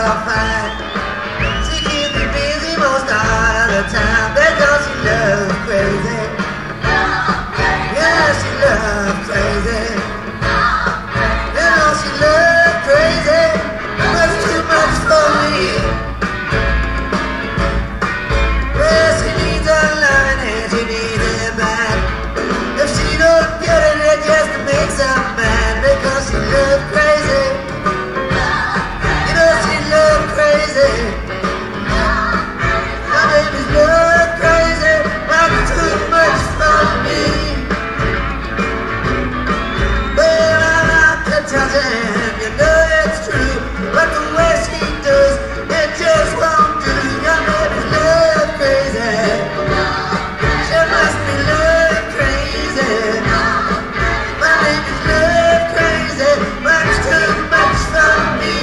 all fine. She keeps me busy most all of the time because she loves crazy. Yeah, she loves crazy. You know she loves crazy. Much too much for me. Well, she needs a loving and she needs it bad. If she don't get it, it just makes her mad because she loves crazy. You know she loves crazy. My baby's love crazy. Much too much for me. Well, I like to touch her, you know it's true. But the way she does, it just won't do. Your baby's love crazy. She must be love crazy. My baby's love crazy. Much too much for me.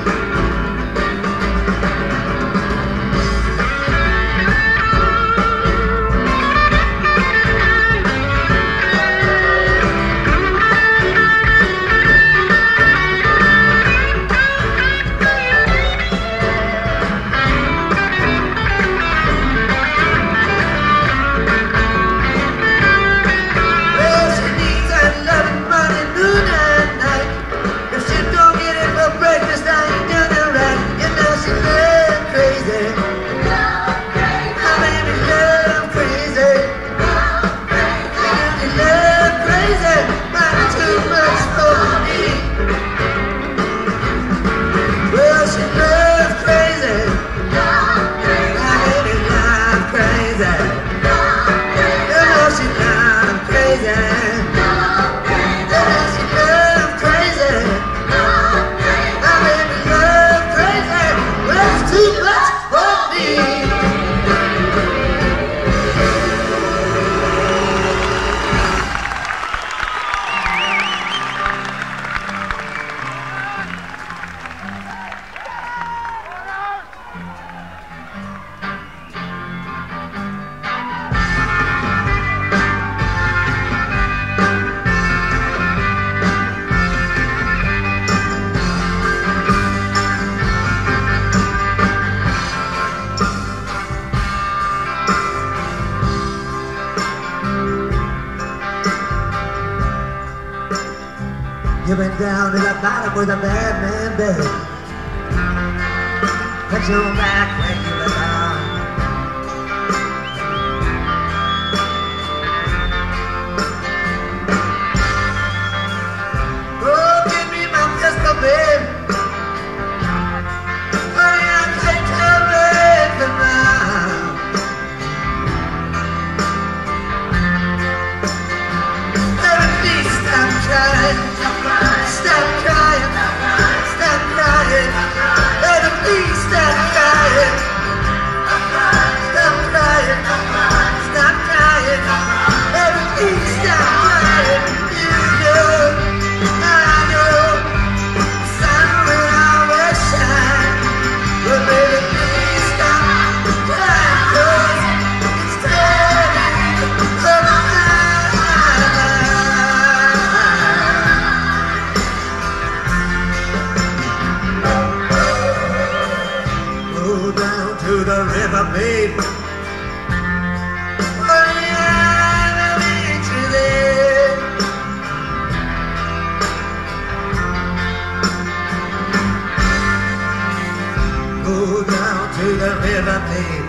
Well, she needs that loving money noon and night. If she don't get it for breakfast, I ain't done it right. You know she love crazy. My baby love crazy. She love crazy. Much too much for me. Well, she loves crazy. My baby love crazy. You know she love crazy. You know she love crazy. My baby love crazy. Much too much for me. You've been down to the bottom with a bad man, babe. But you're back where you belong. Oh, give me my pistol, babe. Honey, I can't tell baby now. Baby, please stop trying. Stop crying, stop crying, baby, please stop crying. Stop crying, stop crying, baby, please stop crying. You know, I know, the sun will always shine. But baby, please stop crying, 'cause it's turning to to the river, babe. Oh yeah, I'll meet you there. Go down to the river, babe.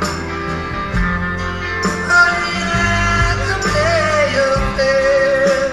Oh yeah, someday you'll there.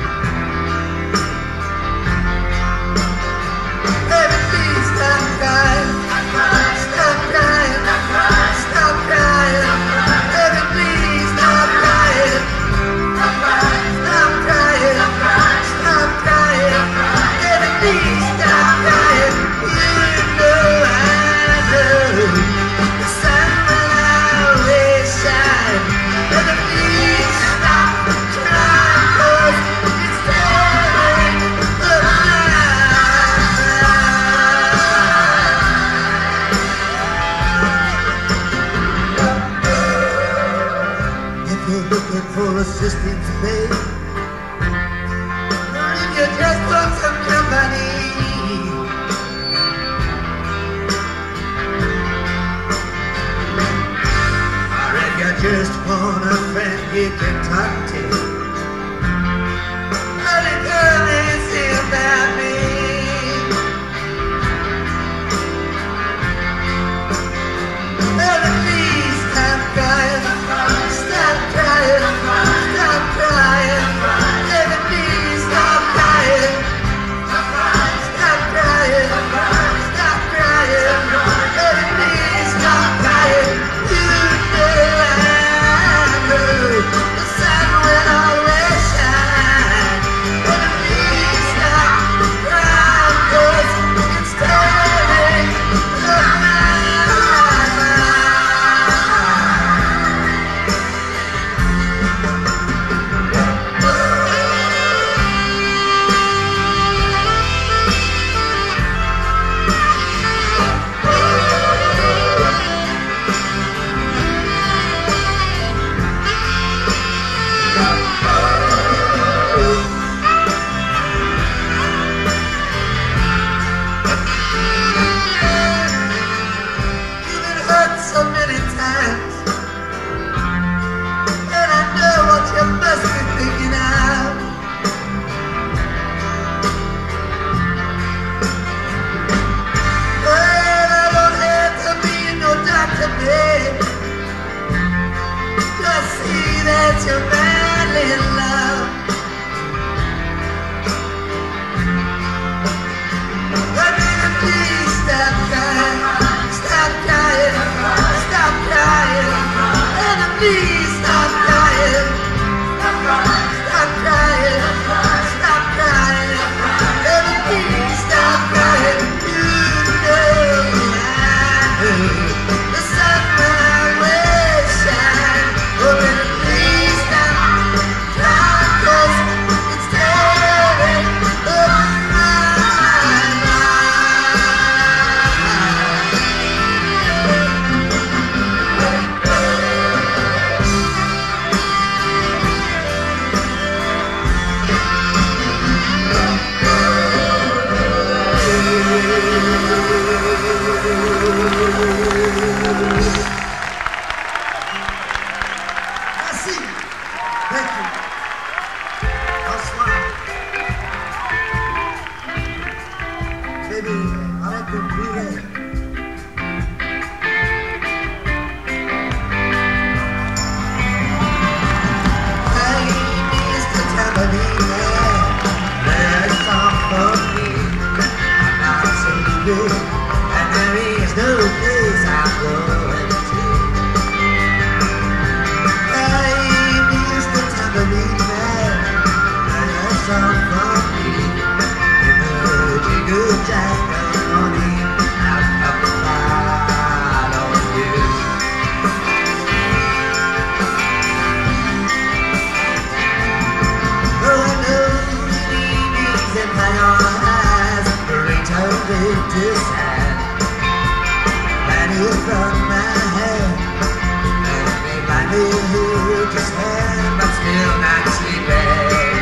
Baby, please stop crying. Stop crying. Stop crying. Baby, please stop crying. Stop crying. Stop crying. Baby, please stop crying. You know I know the sun will always shine. Baby, please stop crying, 'cause it's turning the If you're looking for assistance, babe, or if you just want some company, too badly in love. But baby, please stop crying, stop crying, stop crying, and please stop crying, stop crying, stop crying, stop crying, and please stop crying. You know I know the sun will always shine. Oh, baby, please stop crying, 'cause it's tearing up my mind. Merci. Thank you. Bonsoir. Baby, arrête de pleurer. Hey, Mr. Tabalina, there's some for me. I'm not so good, and there is no place I'm going to. Hey, Mr. Tabalina, there's some for me. In the jiggle jangle morning, I'll come right on you. Oh, I know the evenings and high on highs, the ringtone to sad. And you from my head, and they might be who just had, but still not sleeping.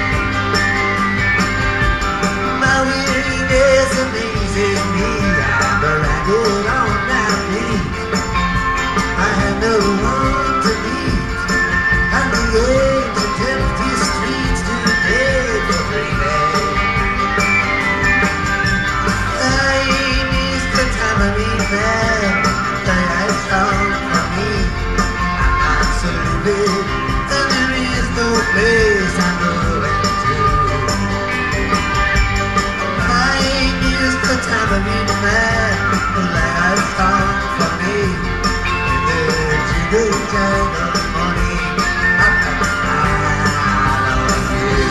My weariness amazes me, I'm branded on my feet. I have no one to meet, and the ancient empty streets today for dreaming. Hey, Mr. Tambourine Man, play a song for me. I'm not so big, and there is no place I'm going to. Hey, Mr. Tambourine Man, play a song for me. In the jiggle jangle morning, I'm coming right on you.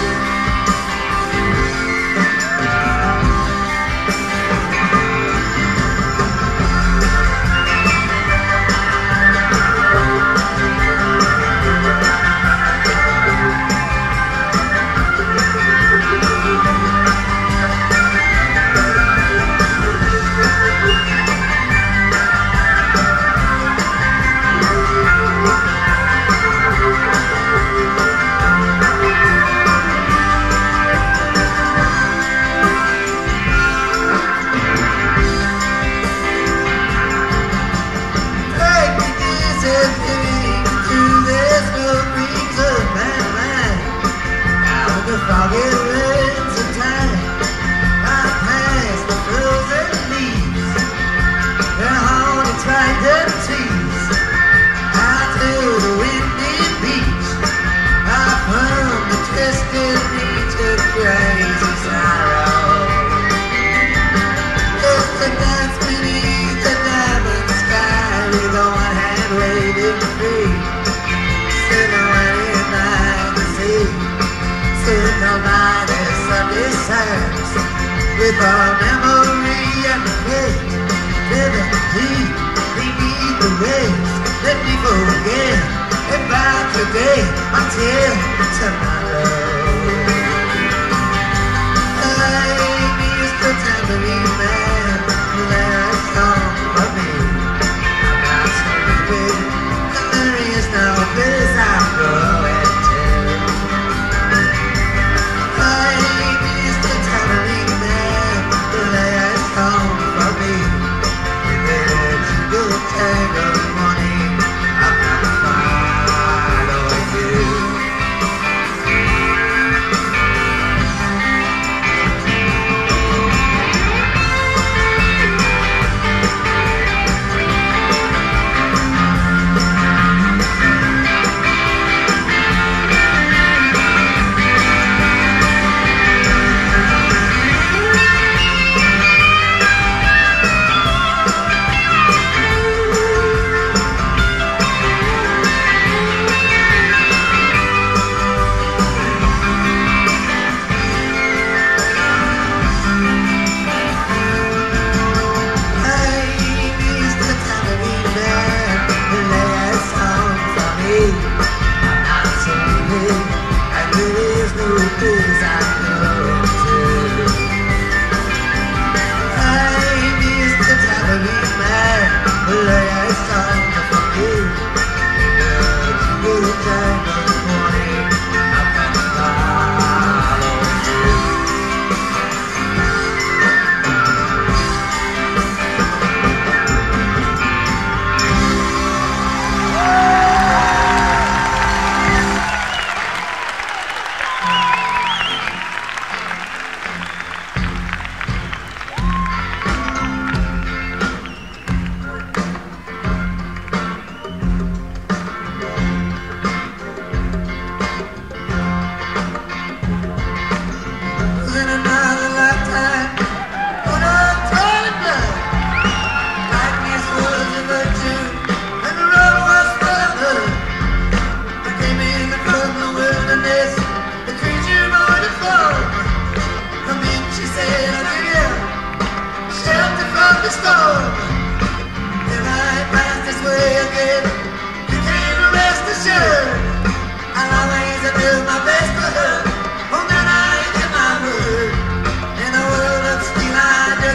Take me disappearing through this smoke rings of my mind. Out of the foggy winds of time, I pass the frozen leaves. They're haunted, tried to tease. Out to the windy beach, I found the twisted reach of crazy sorrow. Just to dance beneath the diamond sky with one hand waving free. Silhouetted by the sea, sitting by the sunny sands, with a memory and faith, living deep beneath the waves. Let me forget about today until tomorrow. Hey, Mr. Tambourine Man, play a song for me. I'm not so big, and there is no place I'm going to. Hey, Mr. Tambourine Man, play a song for me. In the jiggle jangle morning, I'm gonna follow you.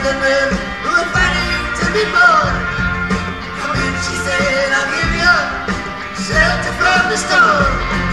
the men who are fighting to be born. Come in, she said, I'll give you shelter from the storm.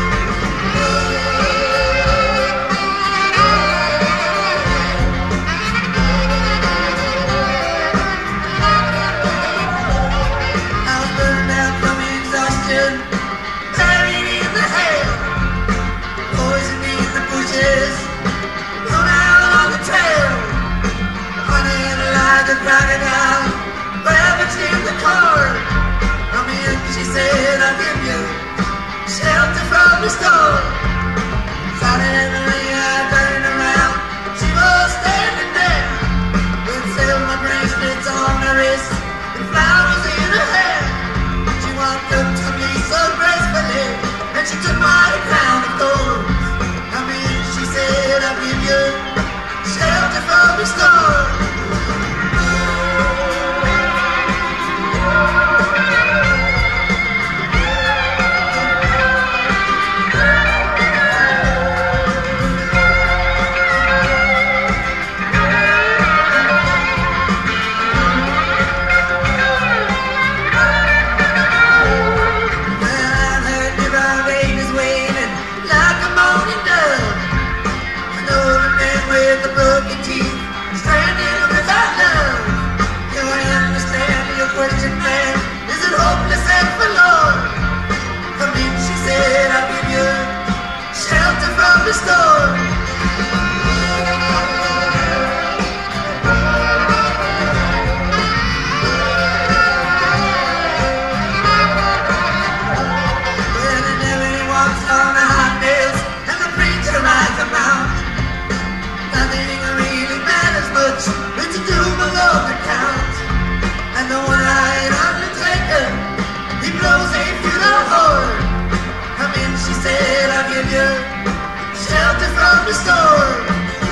I was burned out from exhaustion, buried in the hail, poison in the bushes, thrown out on the trail, running like a crocodile, ravaged in the corn. Come in, she said, I'll give you shelter from the storm. Suddenly I turned around, she was standing there, with silver bracelets on her wrist and flowers in her hair. She walked up to me so gracefully, and she took my crown of thorns. Come in, she said, I'll give you shelter from the storm. Shelter from the storm.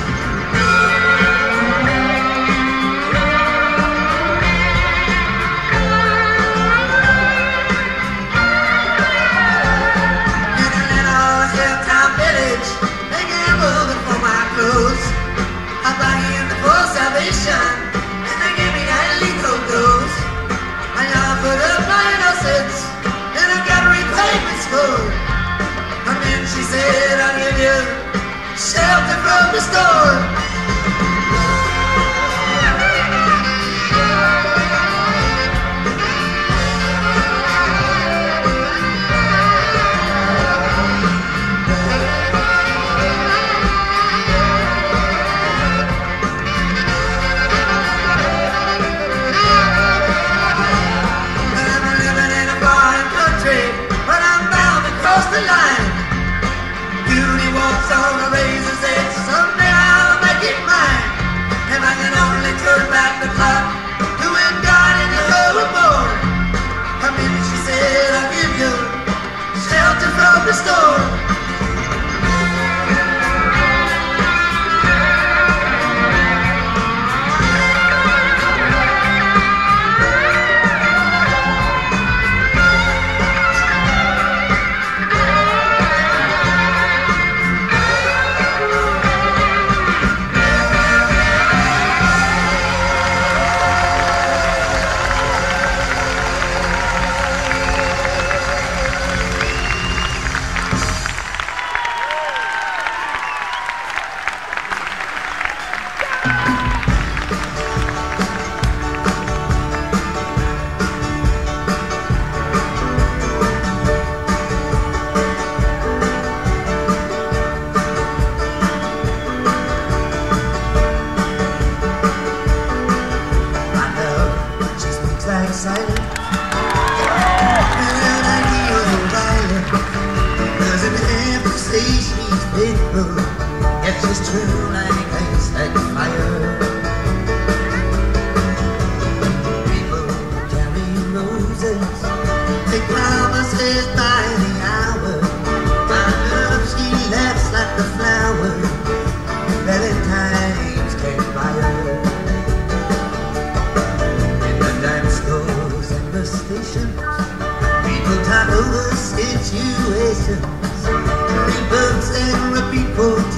In a little hilltop village, they gambled for my clothes. I bargained for salvation, and they gave me that lethal dose. I offered up my innocence, and I got repayments for. She said, I'll give you shelter from the storm. I'm living in a foreign country, but I'm bound to cross the line. Walks on a razor's edge, someday I'll make it mine. And I can only turn back the clock to when God and you were born. Come in, she said, I'll give you shelter from the storm. It's just true like ice, like fire. People carry roses, take promises by the hour. My love, she laughs like the flower Valentine's can't buy her. In the dance stores and the stations, people talk over situations. Rebirths and repeat quotes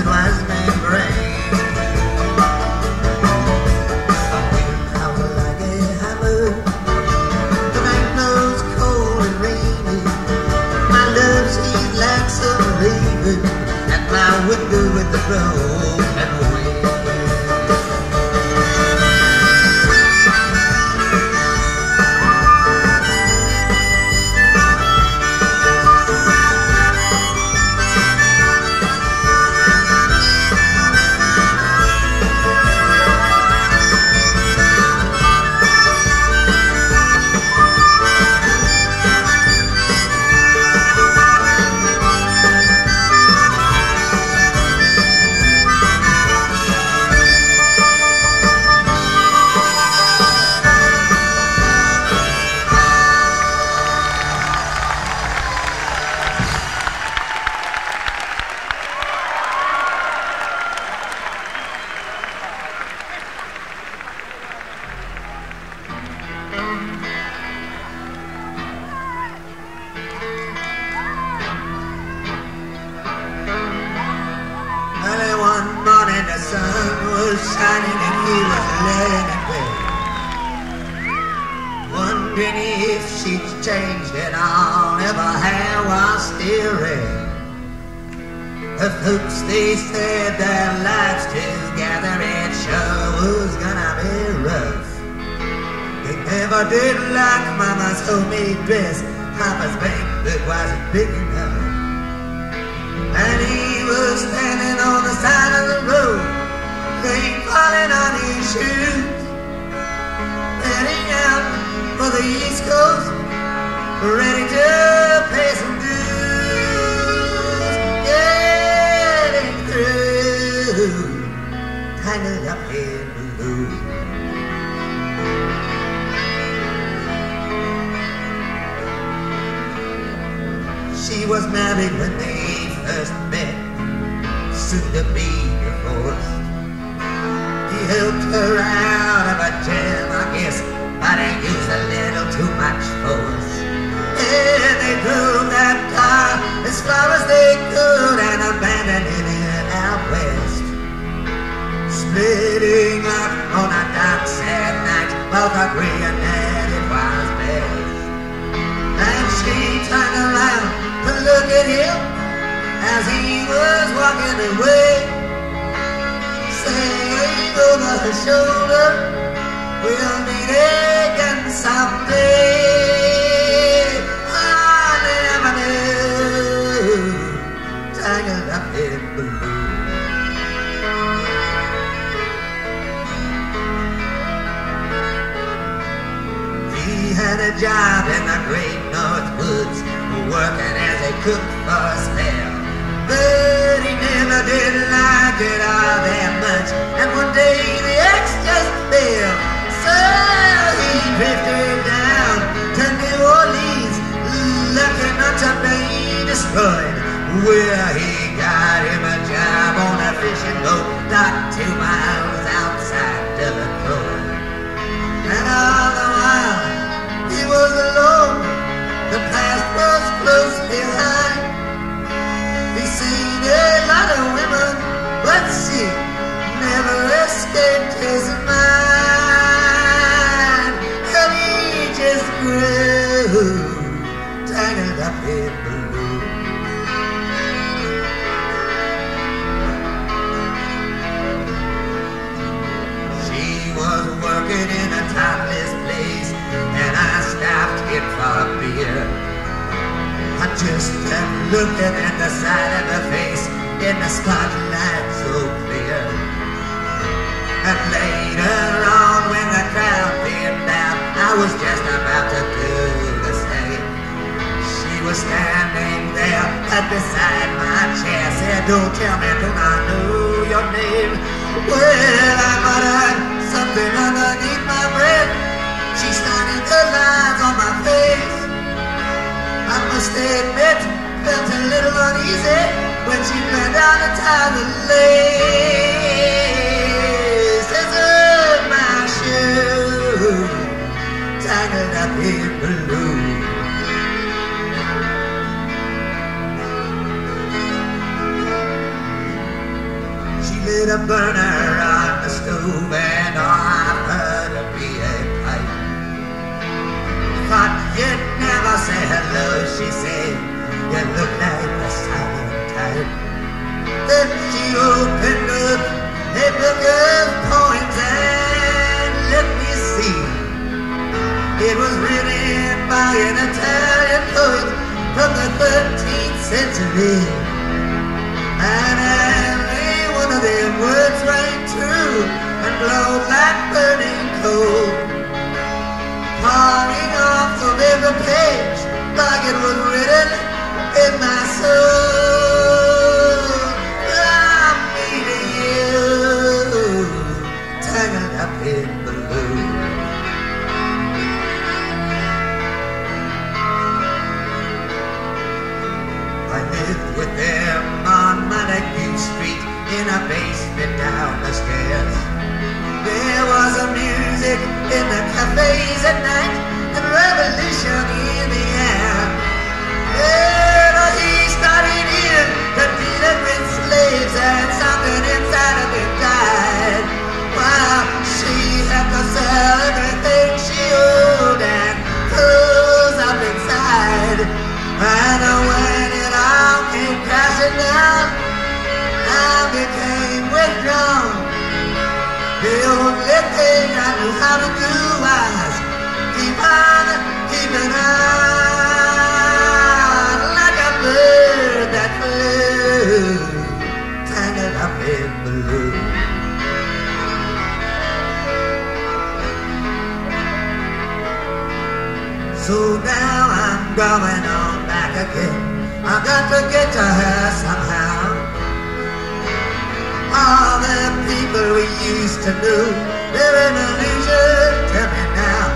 it was membrane. I was like a hammer. The night knows cold and rainy. My love, she's like some raven at my window with the broken wing. Early one morning the sun was shining and he was laying in bed, wondering if she'd changed at all, if her hair was still red. The folks, they said their lives together, it sure was gonna be rough. They never did like Mama's homemade dress, Papa's bank book wasn't big enough. And he was standing on the side of the road, rain falling on his shoes, heading out for the East Coast, ready to pay some dues, getting through, tangled up in blue. She was married when they first met, soon to be divorced. He helped her out of a jam, I guess, but he used a little too much force. And they drove that car as far as they could and abandoned it out west. Splitting up on a dark, sad night, both agreeing that it was best. And she turned around to look at him as he was walking away, saying over her shoulder, we'll meet again someday. On the avenue, tangled up in blue. He had a job in the great North Woods, working as a cook for a spell. But he never did like it all that much, and one day the axe just fell. So he drifted down to New Orleans, lucky not to be destroyed, where he got him a job on a fishing boat docked 2 miles outside Detroit. And all the while he was alone, the past was close behind. He seen a lot of women, but she never escaped his mind. And he just grew, tangled up in blue. She was working in a topless place, and I stopped in for a beer. I just kept looking at the side of her face in the spotlight so clear. And later on, when the crowd thinned out, I was just about to do the same. She was standing there right beside my chair, said, don't tell me, don't I know your name? Well, I muttered something underneath my breath. She started the lines on my face. I must admit, felt a little uneasy when she bent down to tie the laces of my shoe, tangled up in blue. She lit a burner on the stove and I heard her be a pipe. Thought you'd never say hello, she said. You look like a silent type. Then she opened up a book of poems and let me see. It was written by an Italian poet from the 13th century. And every one of them words rang true and glowed like burning coal, pouring off of every page like it was written in my soul. I'm meeting you, tangled up in blue. I lived with them on Montague Street in a basement down the stairs. There was a music in the cafes at night and revolution in the air. And he started in the dealing with slaves and something inside of him died. While she had to sell everything she owned and close up inside. And when it all came crashing down, I became withdrawn. The only thing I knew how to do was keep on keeping on, like a bird that flew, tangled up in blue. So now I'm going on back again. I've got to get to her somehow. All the people we used to know, they're an illusion to me now.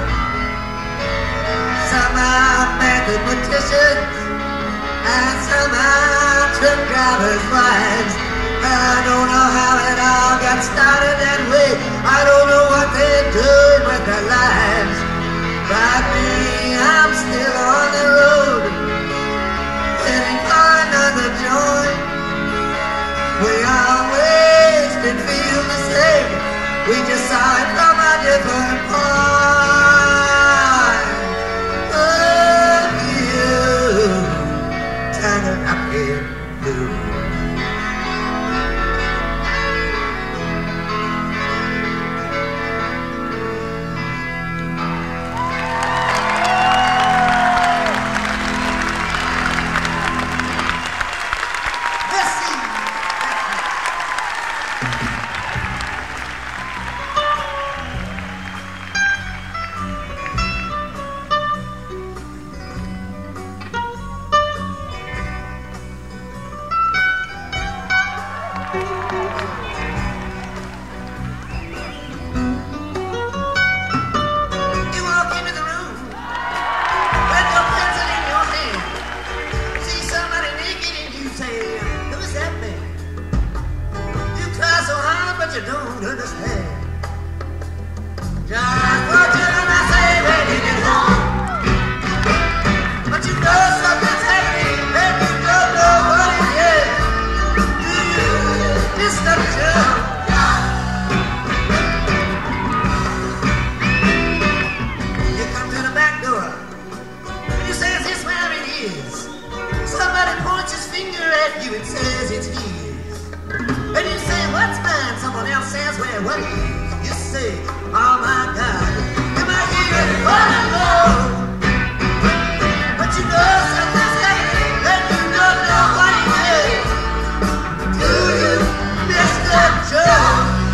Some are mathematicians and some are truck drivers' wives. I don't know how it all got started that way. I don't know what they're doing with their lives. But me, I'm still on the road, heading for another joint. We always did feel the same. We just saw it from a different point of view, tangled up in blue. You don't understand just what you're gonna say when you get home. But you know something's happening and you don't know what it is. Do you, Mr. Joe? You come to the back door and you say, is this where it is? Somebody points his finger at you and says it's his. And you say, what's mine? Someone else says, well, what is? You say, oh my God, am I here all alone? But you know something's happening and you don't know what it is. Do you, Mr. Joe?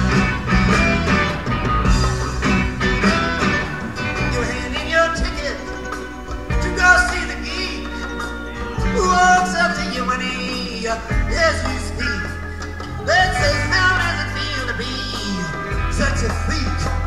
You're handing your ticket to go see the geek who walks up to you and he hears you speak. Let's say, how does it feel to be such a freak?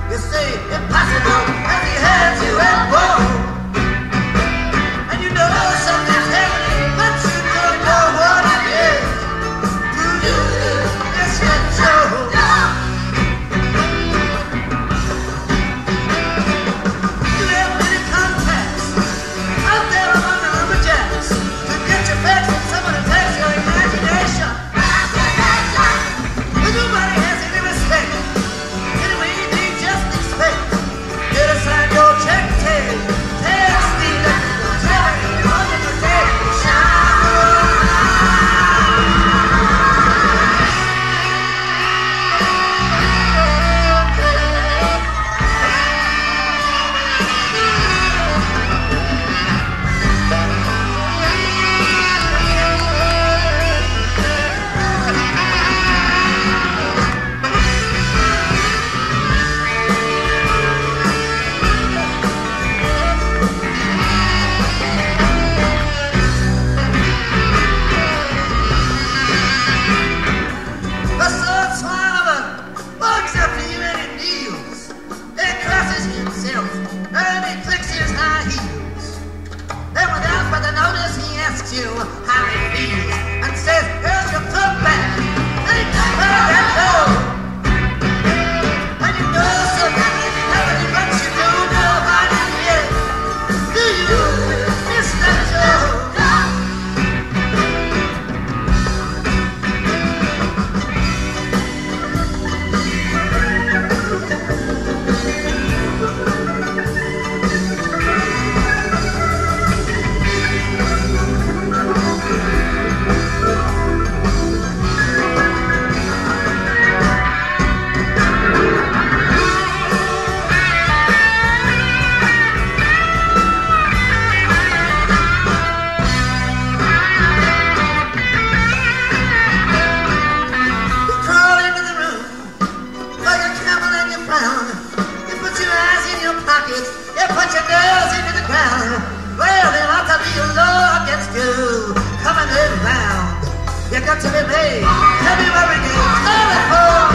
got to be made. Tell me where we get telephone.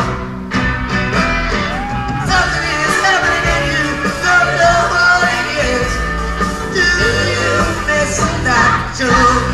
Something is happening and you don't know what it is. Do you miss that joke?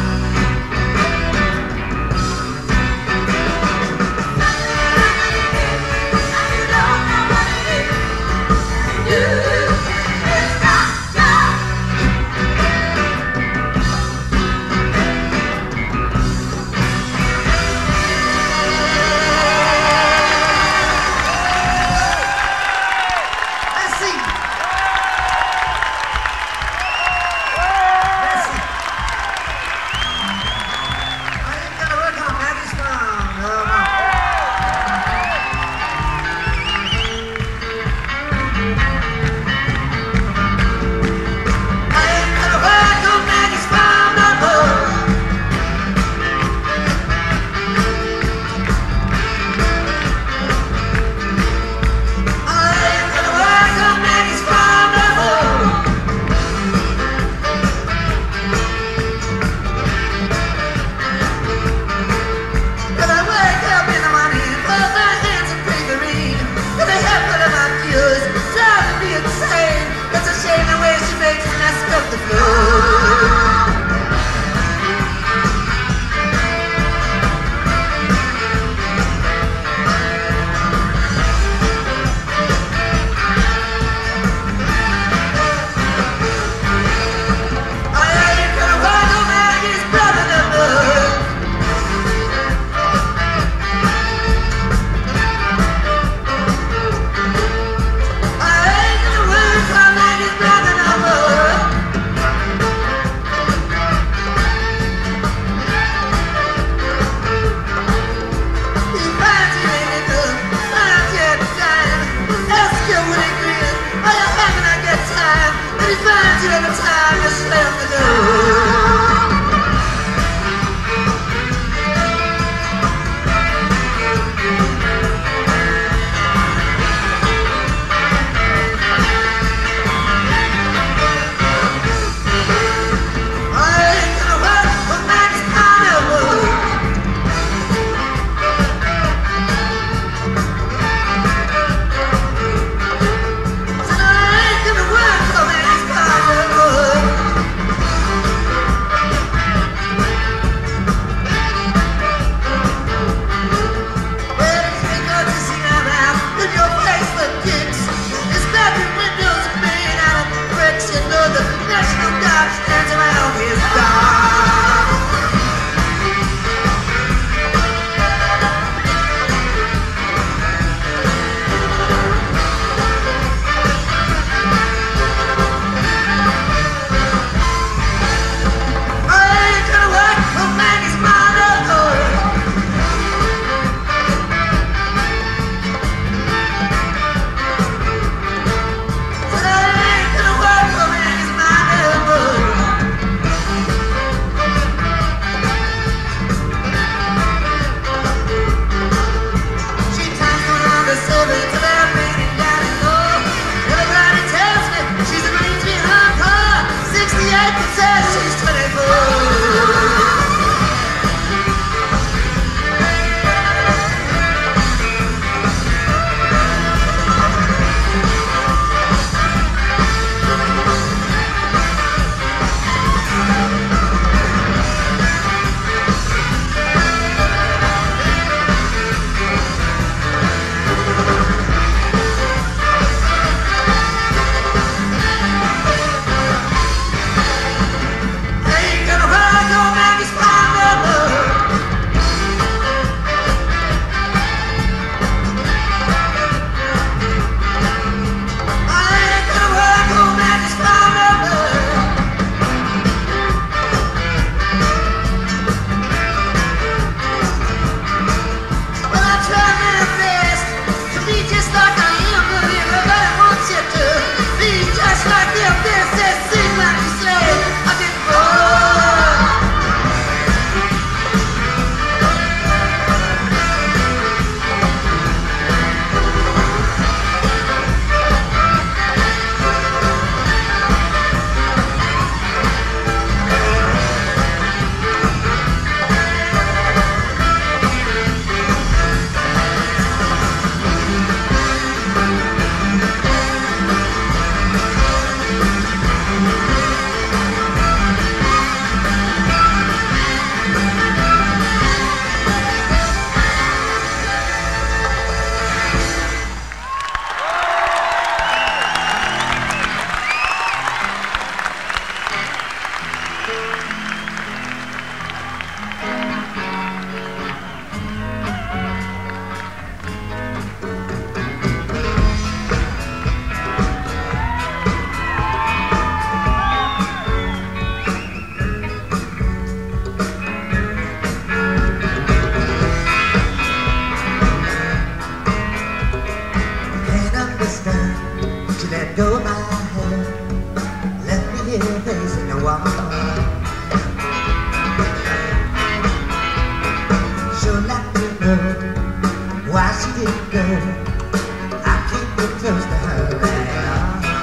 she didn't go. I can't get close to her now.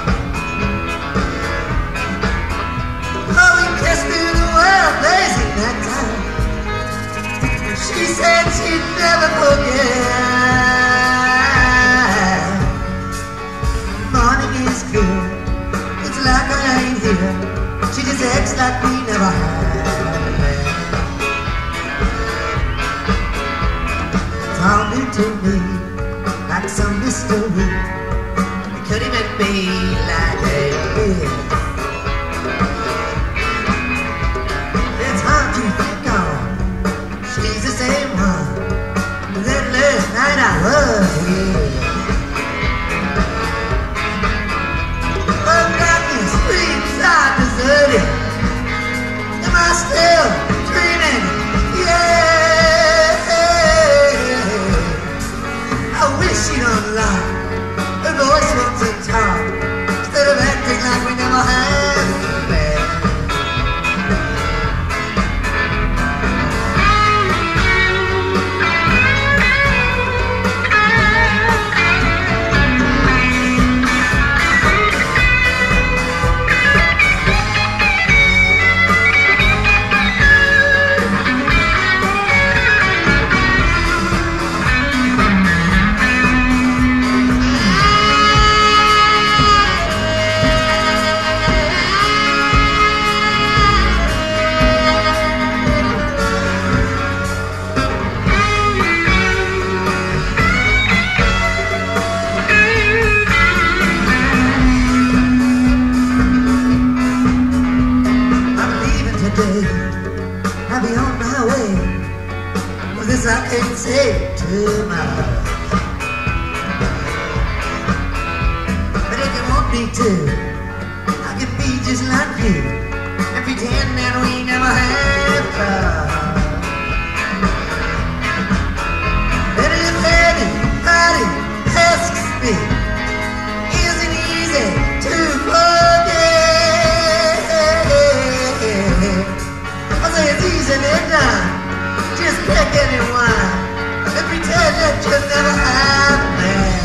Oh, we kissed through the world blazing that time. She said she'd never forget. Morning is good, it's like I ain't here. She just acts like we never had. All new to me, like some mystery. It could even be like this. It's hard to think of. She's the same one that last night I was here. The darkness screams out deserted. Am I still dreaming? Yeah. I wish she'd unlock her voice once and talk, instead of acting like we never had been. I'll be on my way. Well, this I can't say too much. But if you want me to, I can be just like you and pretend that we never had trouble. But if anybody asks me, is it easy to forget? It's easily done. Just pick anyone and pretend that you never have been.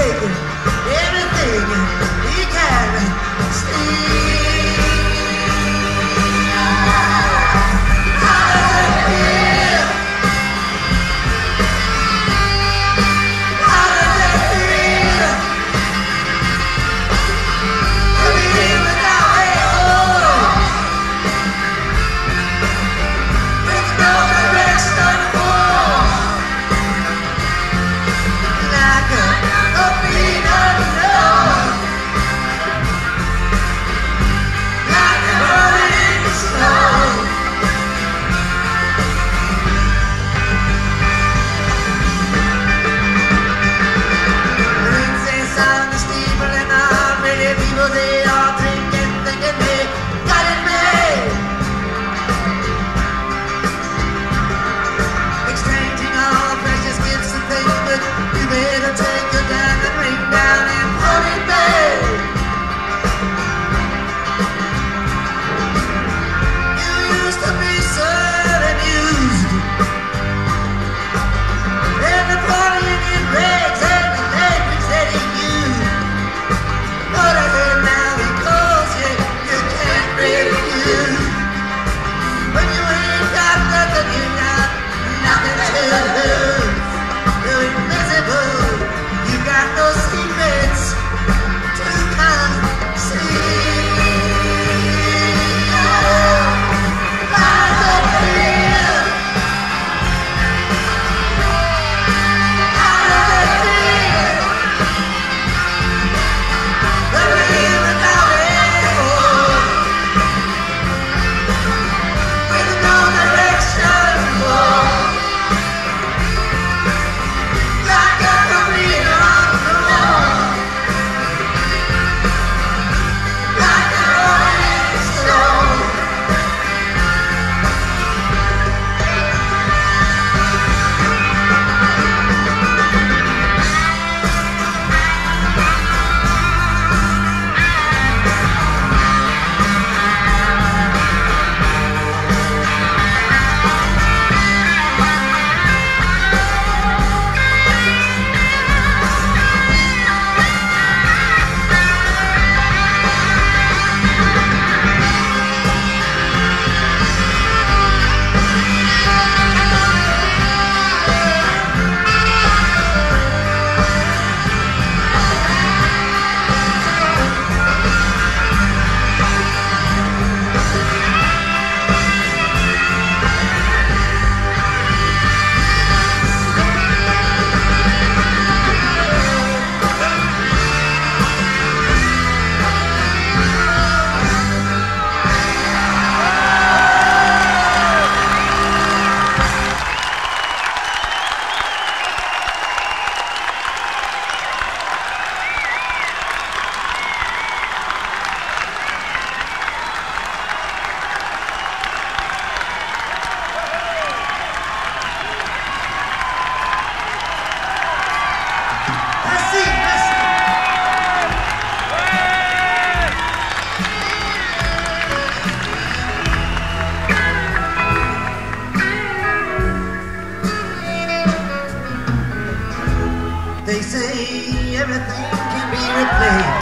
everything can be replayed.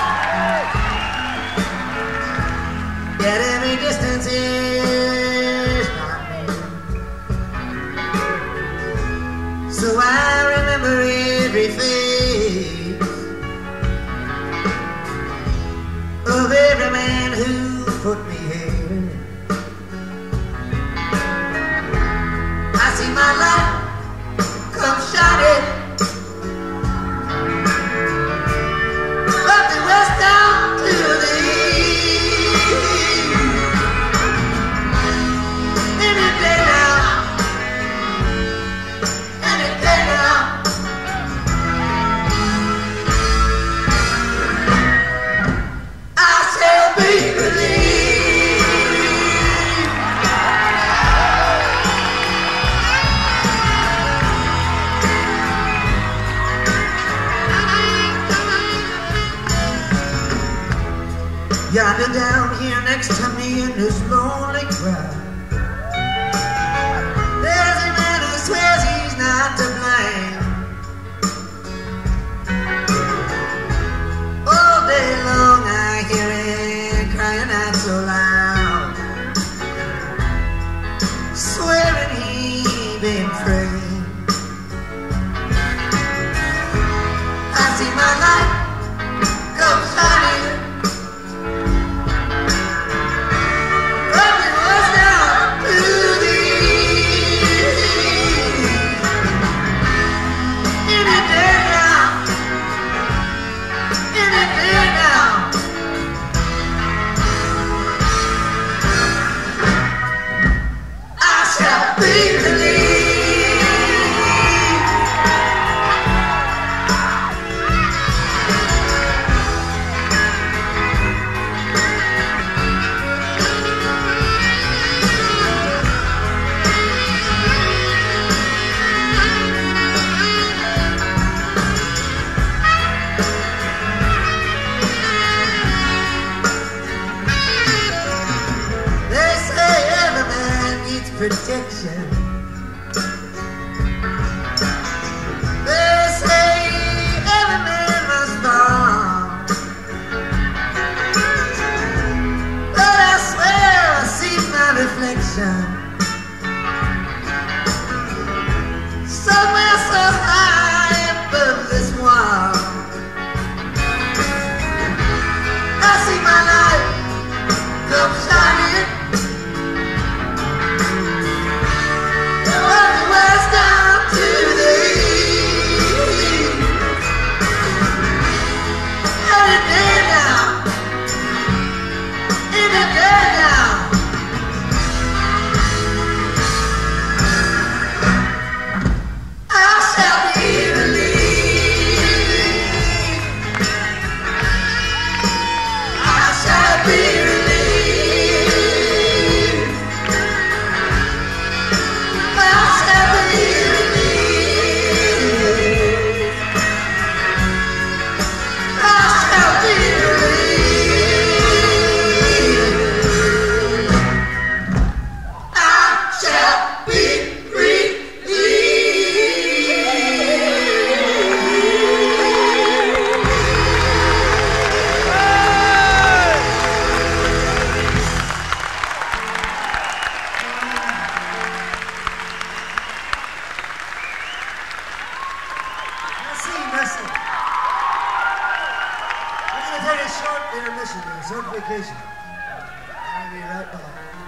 Yet every distance is not near. So I remember every face of every man who put me here. I see my light come shining up the west down to the east. Any day now, any day now. I shall be relieved. Yonder down here next to me in this lonely crowd, there's a man who swears he's not to blame. listen. We're going to take a short intermission here, a short vacation. I'll be right back.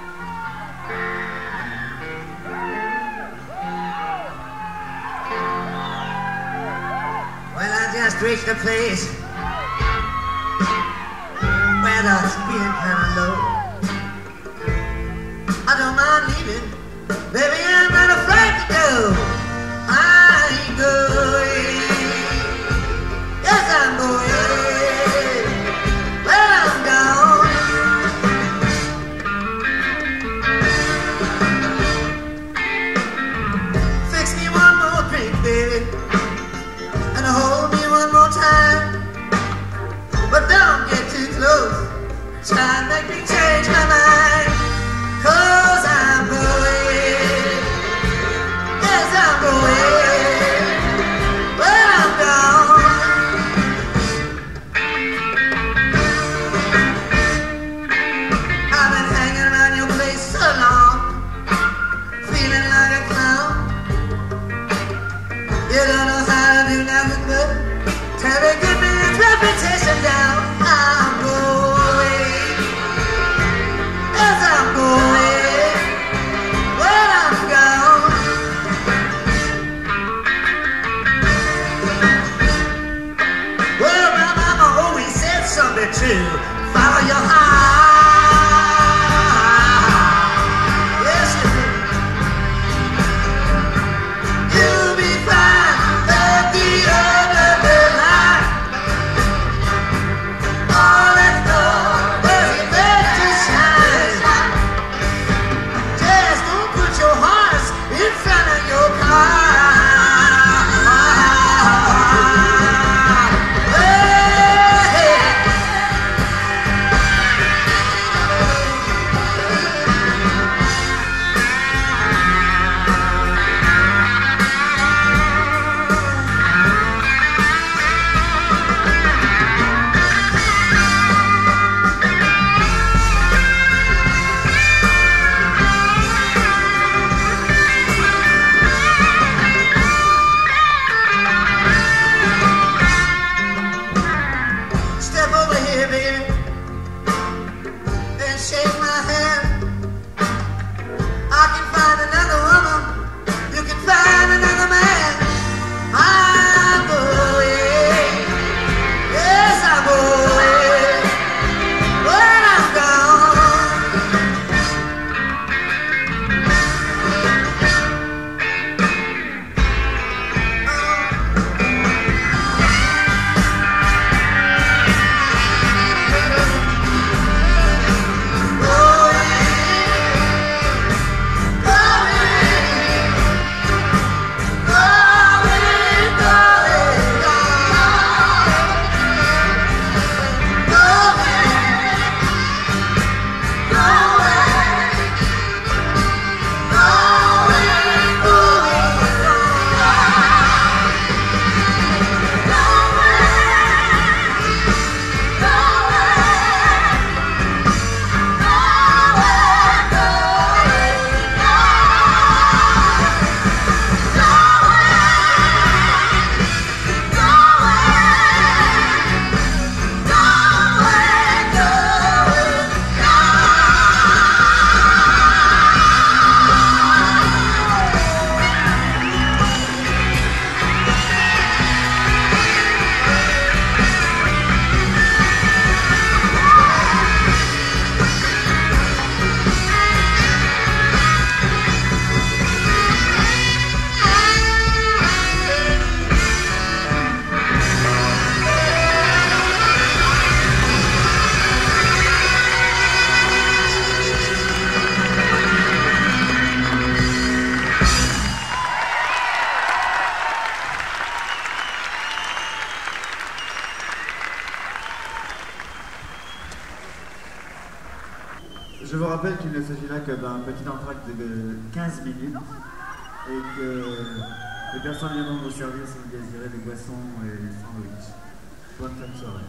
Well, I just reached a place where the feeling kind of low. I don't mind leaving, baby, I'm not afraid to go. I ain't going, yes I'm going, well I'm gone. Fix me one more drink, baby, and hold me one more time, but don't get too close, try and make me change my mind, 'cause I'm going, yes I'm going, well I'm gone. I've been hanging around your place so long, feeling like a clown. You don't know how to do nothing but try to get me this reputation down. I'm going, yes I'm going, well I'm gone. Well, my mama always said something true, follow your heart. Yes, you do. You'll be fine at the end of the line. All that's done was meant to shine. Just don't put your horse in front of your car. Hey. Step over here, baby, and shake my hand. I can find another woman, you can find another man. I'm going, yes I'm going, when I'm gone. Je vous rappelle qu'il ne s'agit là que d'un petit entracte de 15 minutes et que les personnes viendront vous servir si vous désirez des boissons et des sandwichs. Bonne fin de soirée.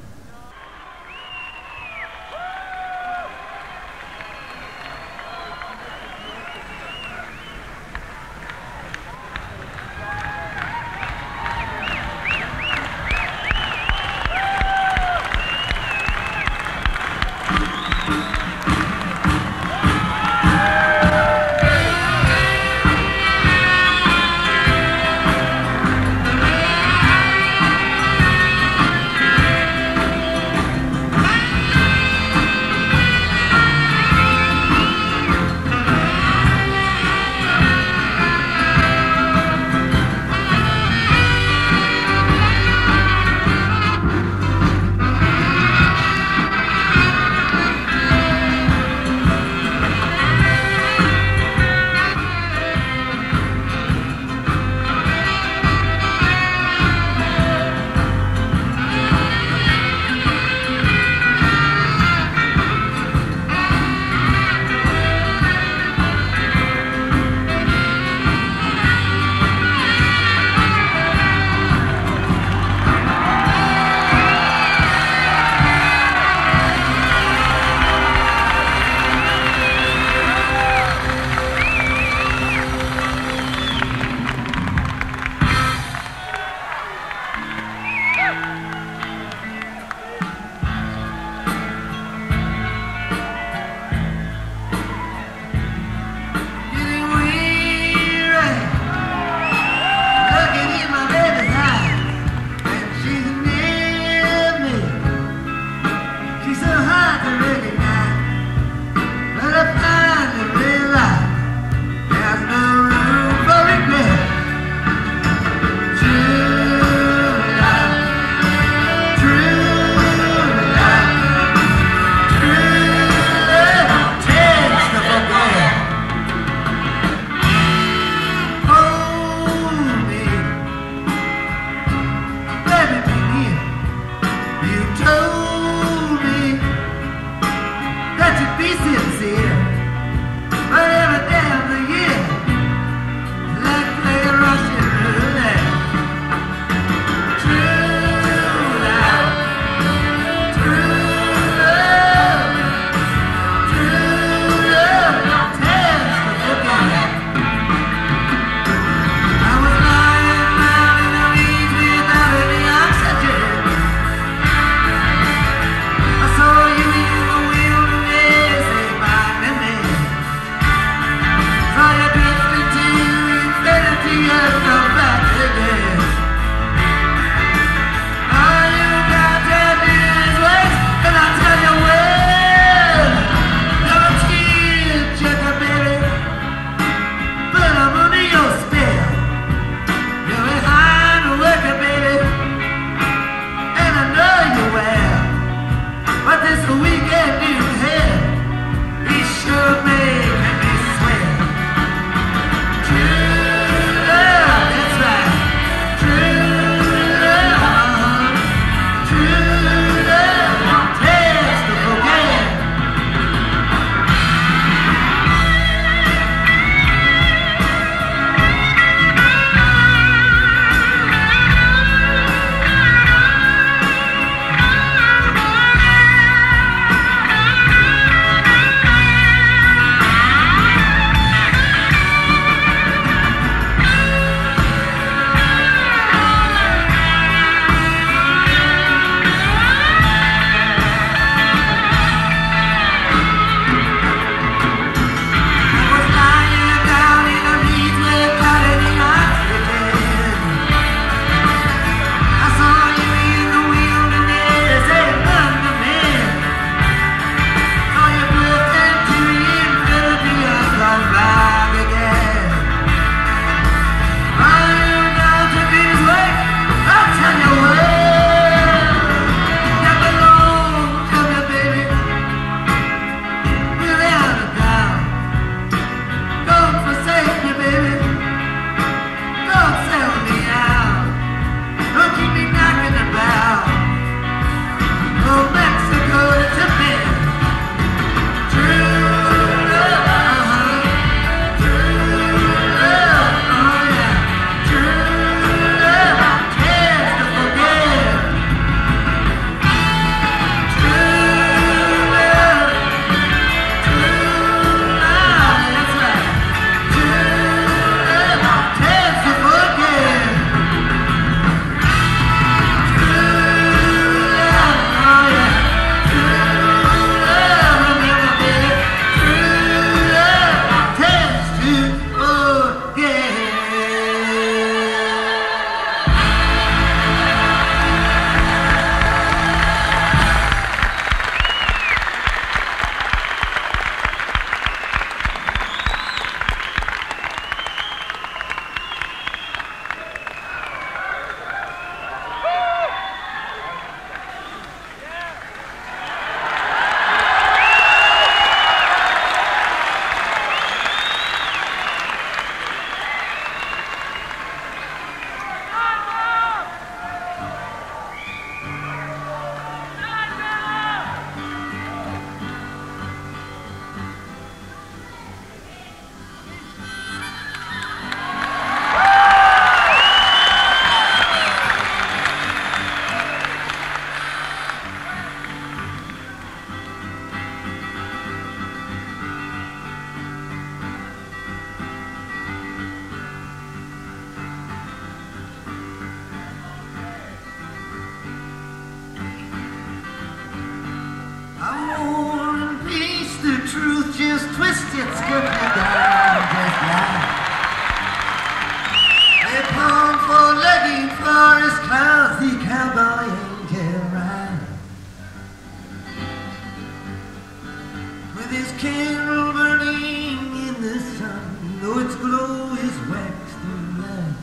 candle burning in the sun, though its glow is waxed and light,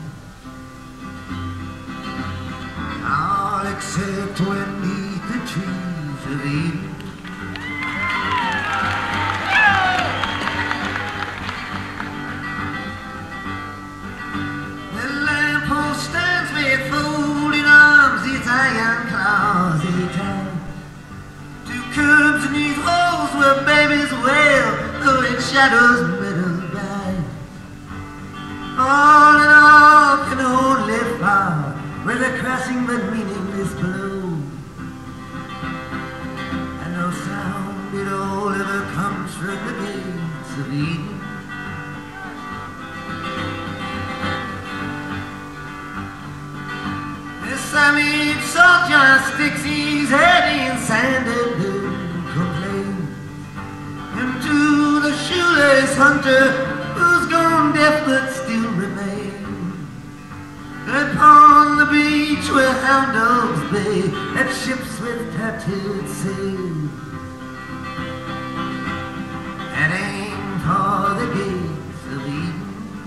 all except when 'neath the trees of Eden. The lamppost stands with folding arms, its iron claws they tie to curbs in these holes where babies wail, though in shadows metal die. All in all can only fall with a crashing but meaningless blow, and no sound at all ever comes from the gates of Eden. The savage soldier sticks his head in sand and don't complain, and to the shoeless hunter who's gone deaf but still remains, upon the beach where hound dogs bay at ships with tattooed sails, and aim for the gates of Eden.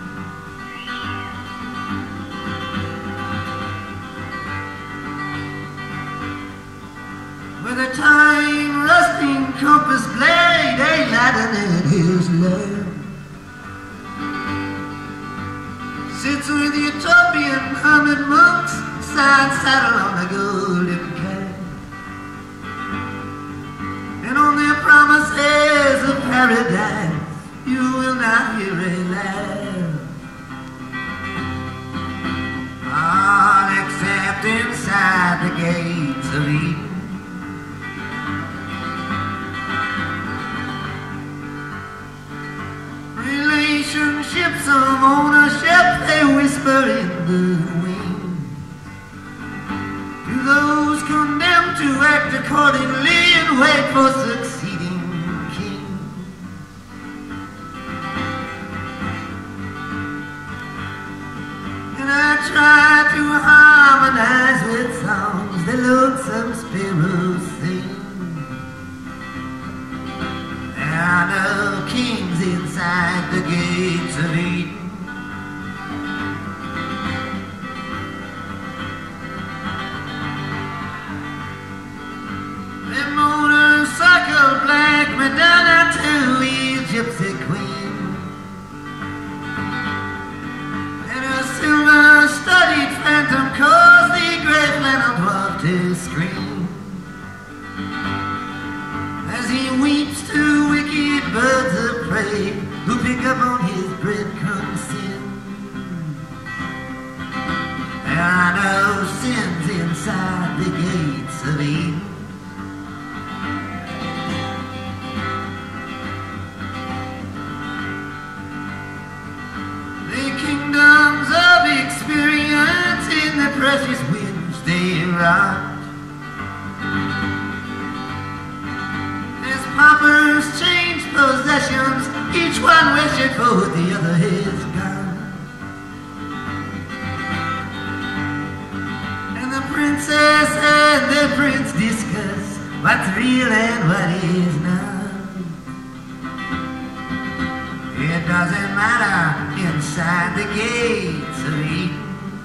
With a time-rusting compass blade, Aladdin and his lamp sits with utopian hermit monks, side saddle on a golden cat, and on their promises of paradise you will not hear a laugh, all except inside the gates of Eden. Relationships of ownership, they whisper in the wind to those condemned to act accordingly and wait for succeeding king. And I try to harmonize with songs the lonesome sparrows sing. There are no kings inside the gates of Eden. The motorcycle black Madonna to a gypsy queen, and a silver-studded phantom caused the great flannel dwarf to scream as he weeps to wicked birds of prey who pick up on his breadcrumb sin. There are no sins inside the gates of Eden. The kingdoms of experience in the precious winds they rot, paupers change possessions, each one wishing for what the other has got. And the princess and the prince discuss what's real and what is not. It doesn't matter inside the gates of Eden.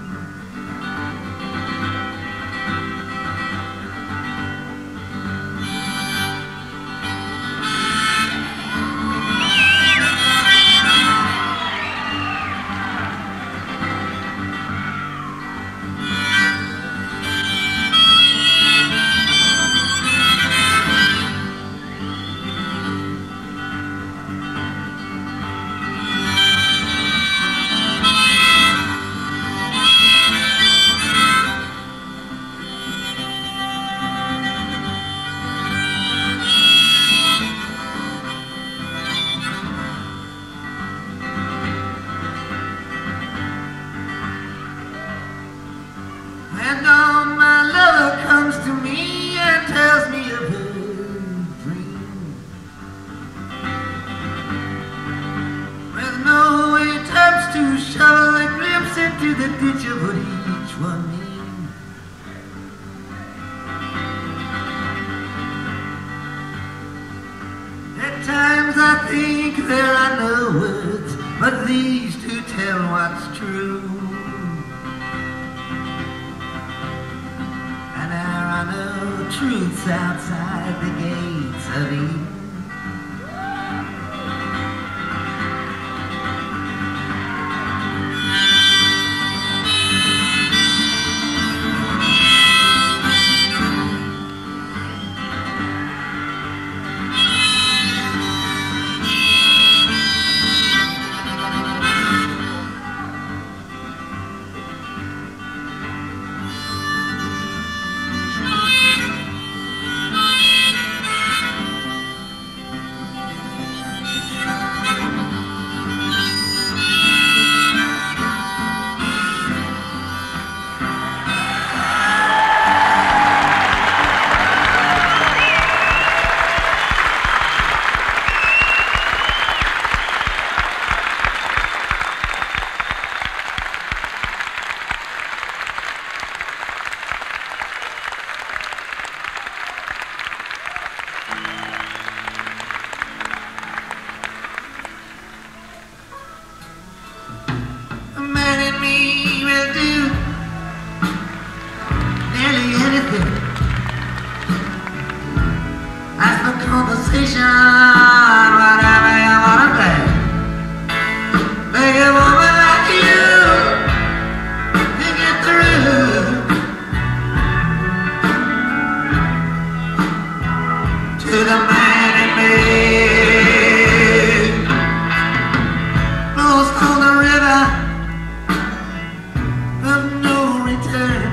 And on my lover comes to me and tells me of her dream, with no attempts to shovel a glimpse into the ditch of what each one means. At times Sometimes I think there are no words but these to tell what's true. And there are no truths outside the gates of Eden. Conversation, whatever you wanna say. Make a woman like you can get through to the man in me. Lost on the river of no return.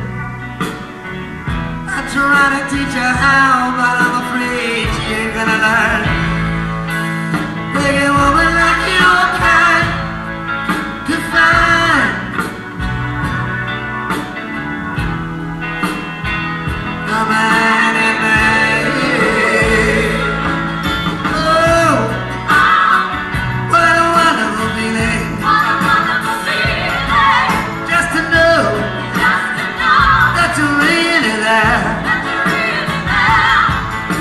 I try to teach her how, but I'm afraid she ain't gonna learn. Make a woman like your kind to find the man in me. Oh, what a wonderful feeling. Just to know that you're really there.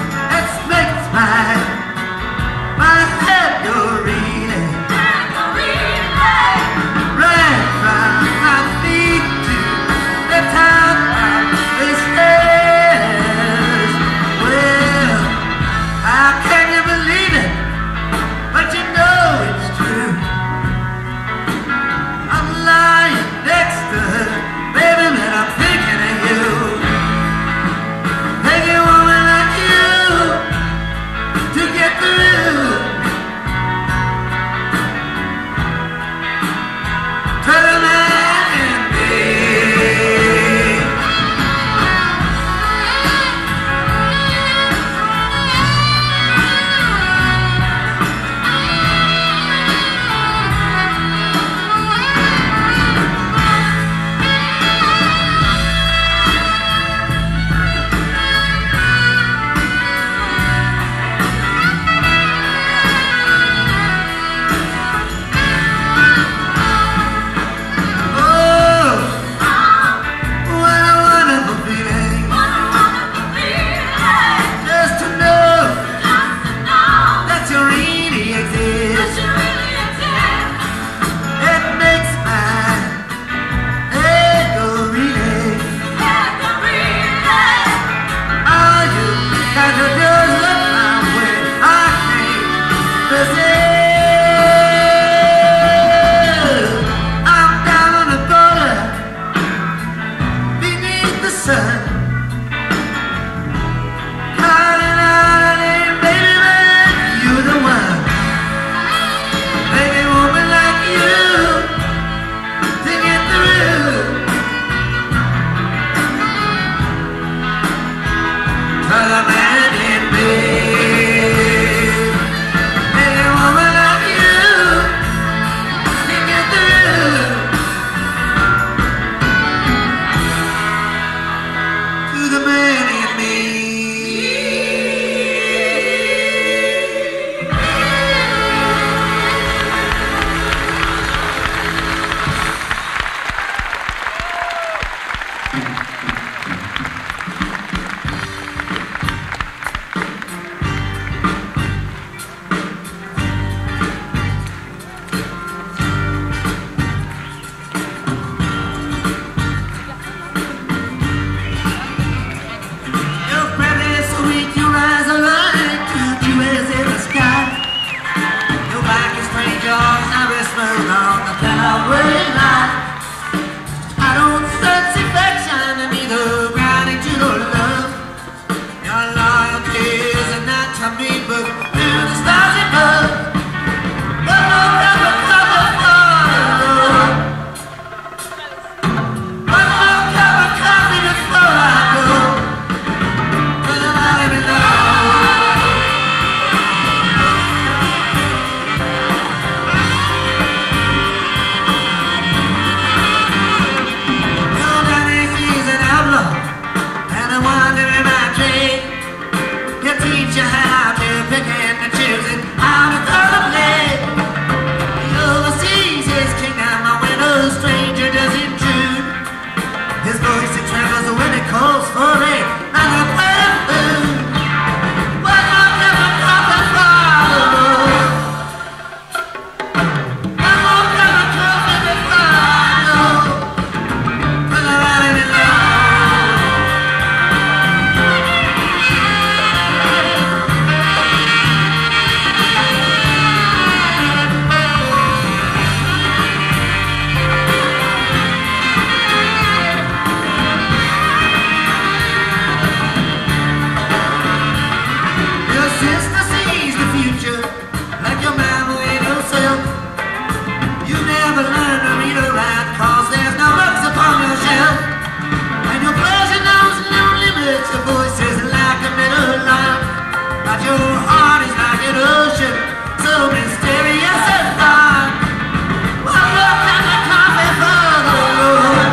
Your voice is like a middle line, but your heart is like an ocean, so mysterious and fine. One more cup of coffee for the road.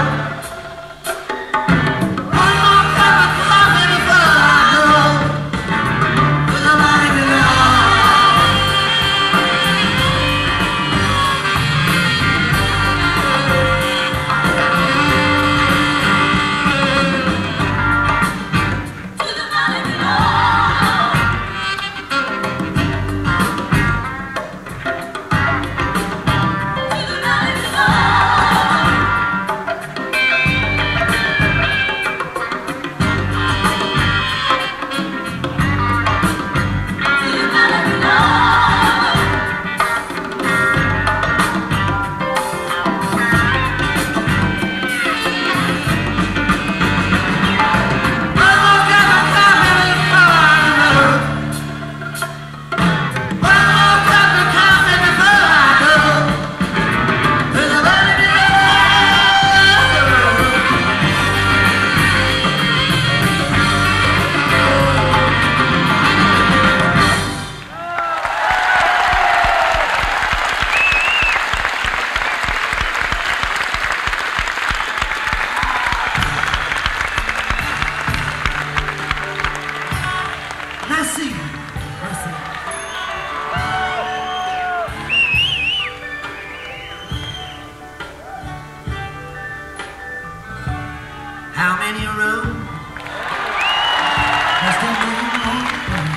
One more cup of coffee before I go. With the money below. Merci. Merci. How many roads must a man walk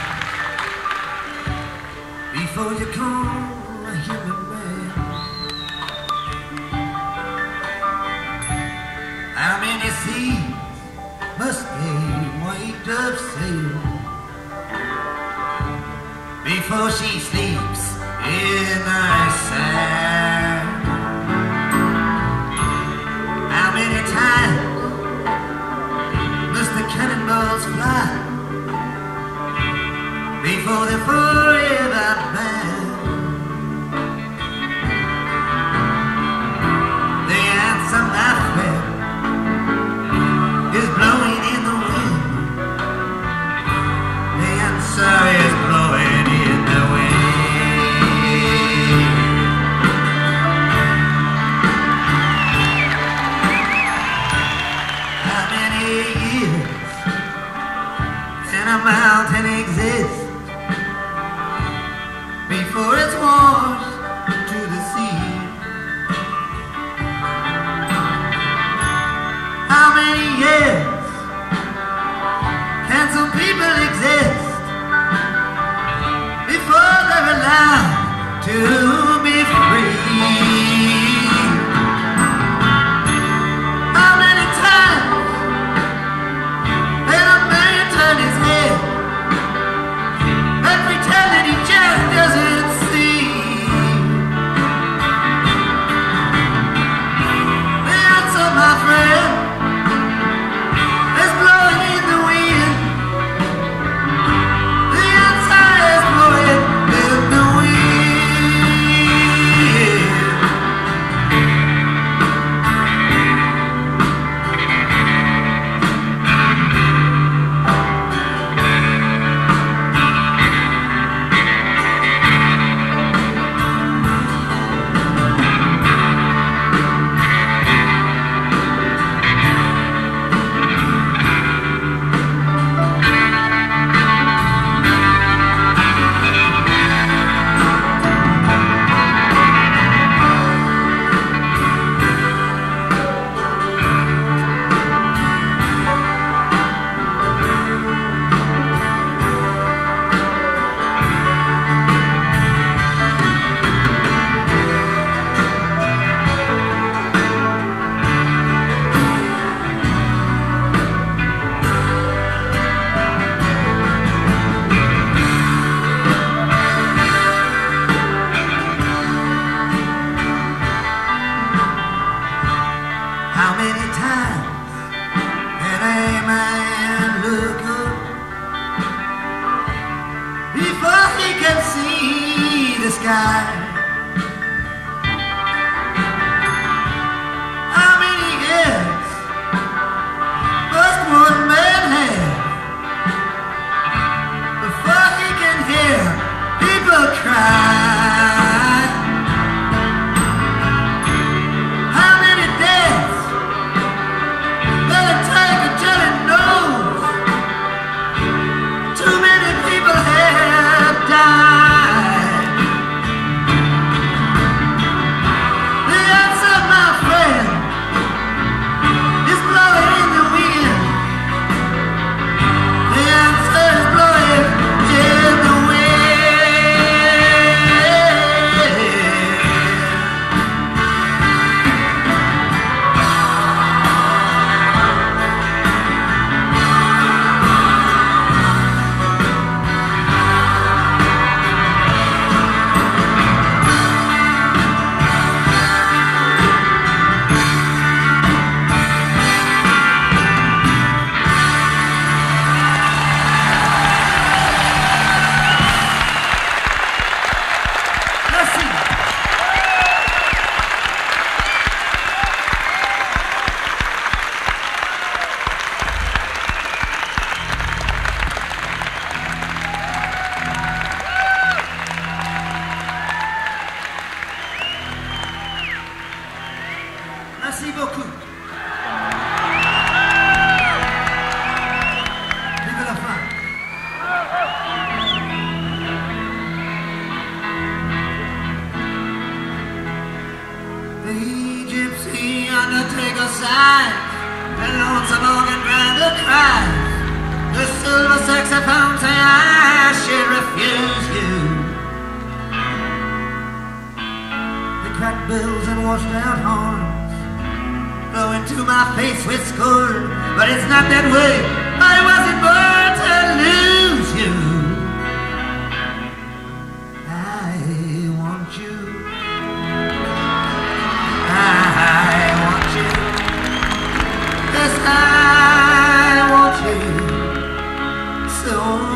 before you call a human man? How many seas must a white dove sail before she sleeps in the sand? How many times must the cannonballs fly before they're forever banned? The answer, my friend, is blowing in the wind. The answer is blowing in the wind. How many years can a mountain exist before it's washed to the sea? How many years can some people exist before they're allowed to be free? How many times will a man turn his head and pretend that he just doesn't see? The answer, my friend, is blowing in the wind. The answer is blowing in the wind. washed out horns blowing to my face with scorn. But it's not that way. I wasn't born to lose you. I want you. I want you. Yes, I want you so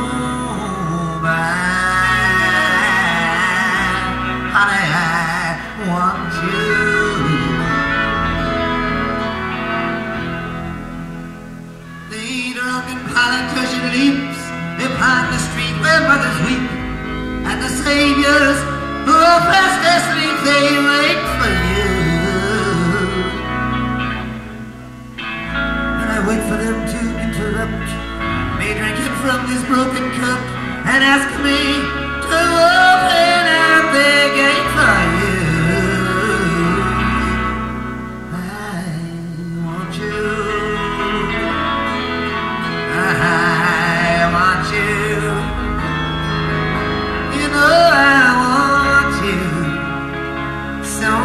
bad. Honey, I want you. The drunken politician leaps behind the street where mothers weep, and the saviors who are fast asleep, they wait for you. And I wait for them to interrupt me drinking from this broken cup and ask me to open up the gate for you. I want you. I want you. You know I want you so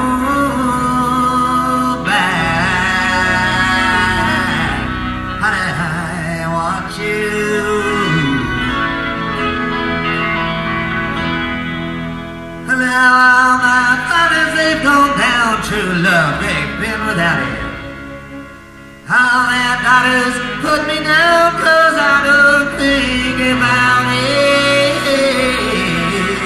bad. Honey, I want you. Now all my fathers, they've gone down to love, they've been without it. All their daughters put me down 'cause I don't think about it.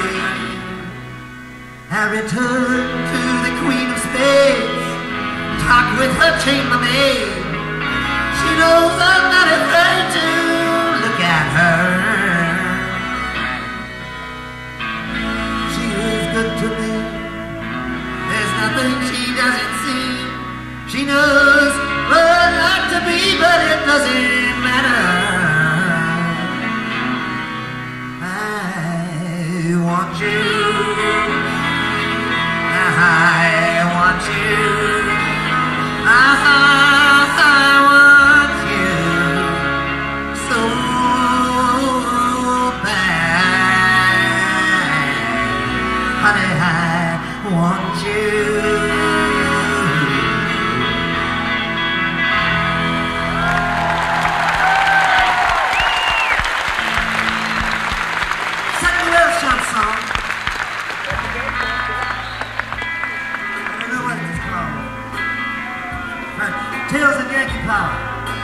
I return to the Queen of Spades, talk with her chambermaid. She knows I'm not afraid to look at her. She is good to me. There's nothing she doesn't see. She knows where I'd like to be, but it doesn't matter. I want you. I want you. I want you so bad. Honey, I want you. Tales of Yankee Power.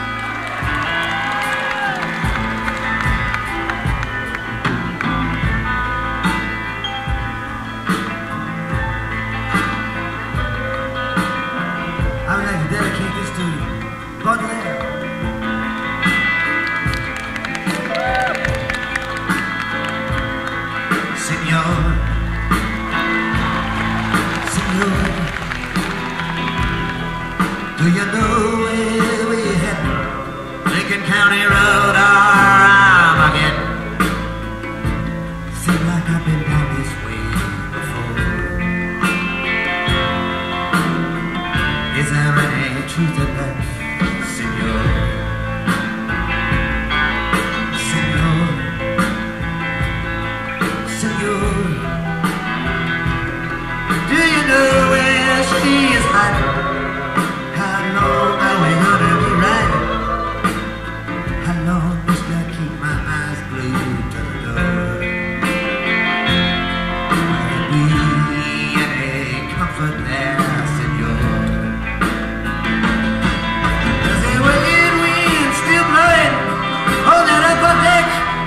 I would like to dedicate this to Baudelaire. Senor, Senor, do you know where we headed? Lincoln County Road or Armageddon? Seems like I've been down this way before. Is there any truth in that, Senor? Senor, Senor, do you know where she is hiding? How long are we gonna be riding? How long must I keep my eyes glued to the door? Will there be any comfort there, Senor? Does the wicked wind still blowing on that upper deck?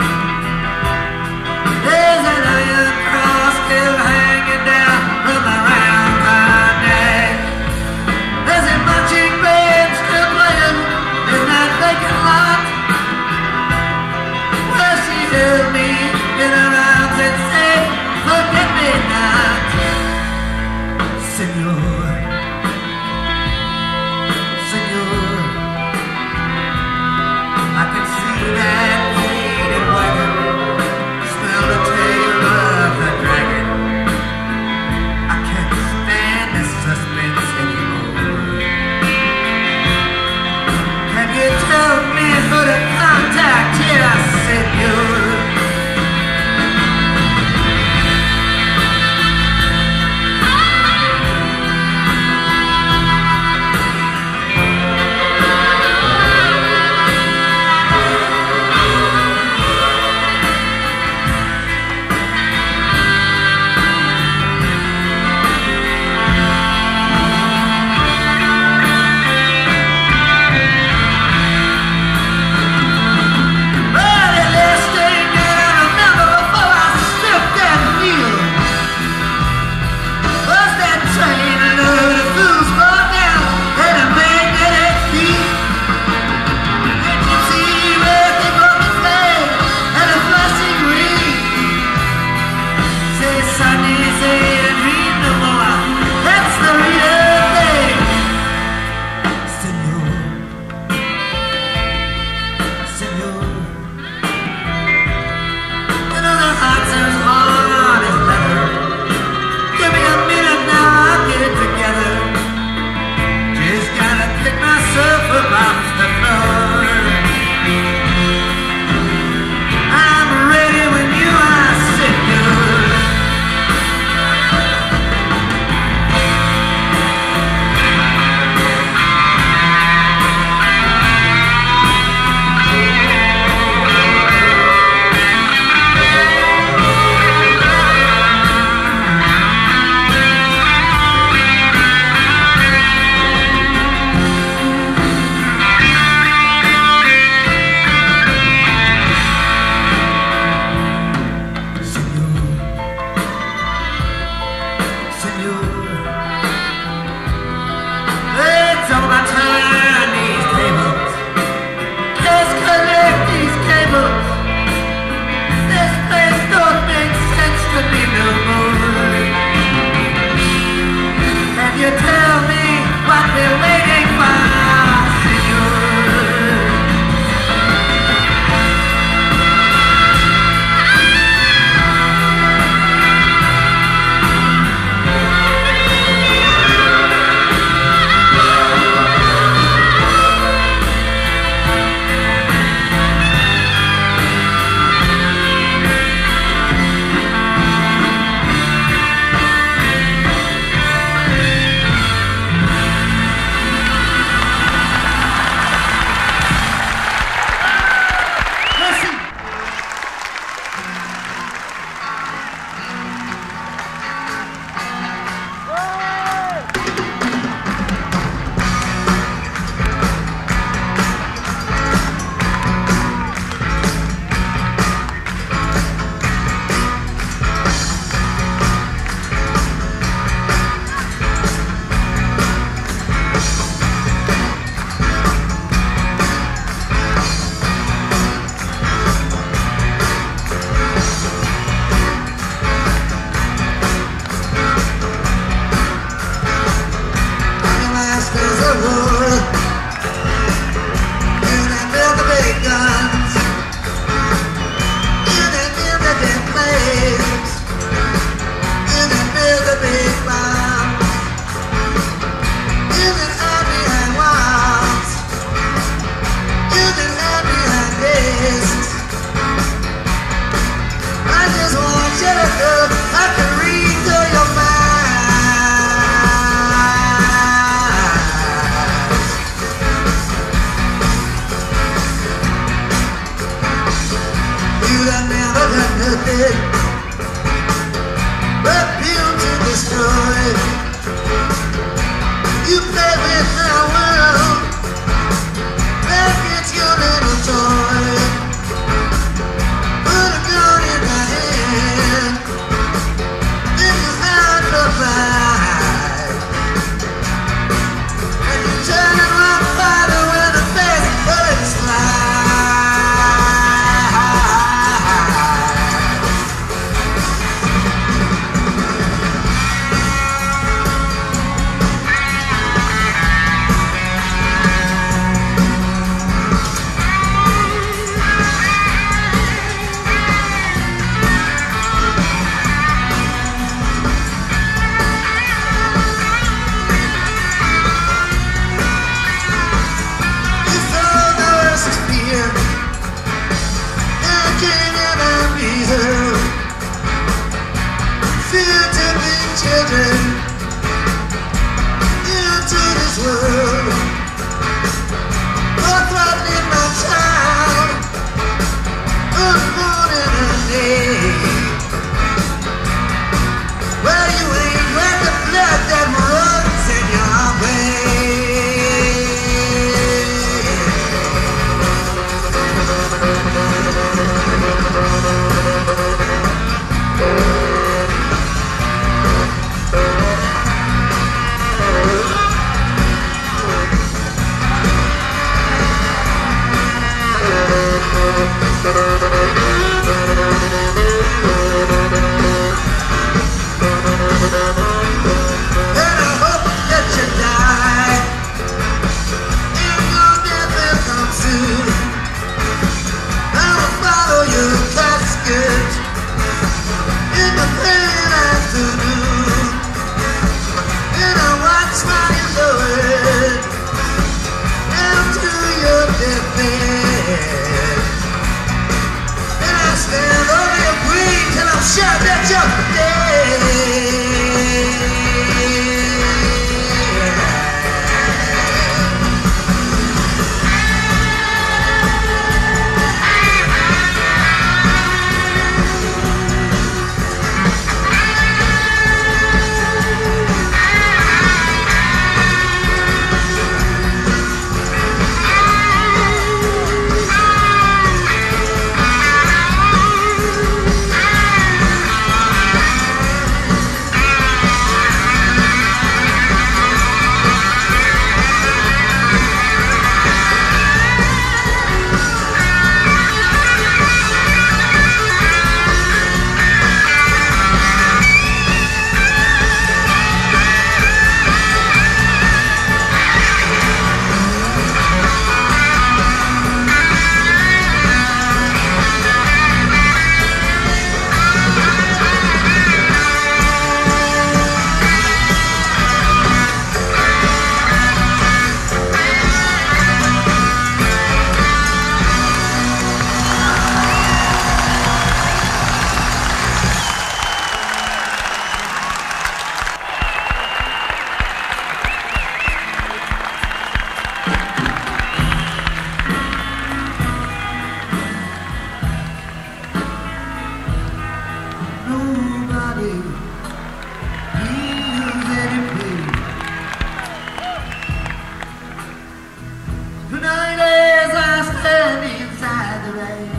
There's an iron cross still hanging down from the round her neck. There's a marching band still playing in that vacant lot where she held me in her arms and said, forget me not. Senor, Senor, I can see that faded wagon, smell the tail of the dragon. I can't stand this suspense anymore. Can you tell me who to contact here, Senor? that never done nothing but built to destroy. You play with my world like it's your little toy. Put a gun in my hand, then you hide the fight, and you turn and run fighter when the face bullets fly. Children into this world, oh, threatening my child, unborn in a day. Well, you ain't worth the blood that runs in your and I hope that you die, and your death will come soon. I will follow your casket in the pale afternoon, and I watch while you lower it down to your deathbed, and I stand over your grave till I'm sure that you're dead. Tonight as I stand inside the rain,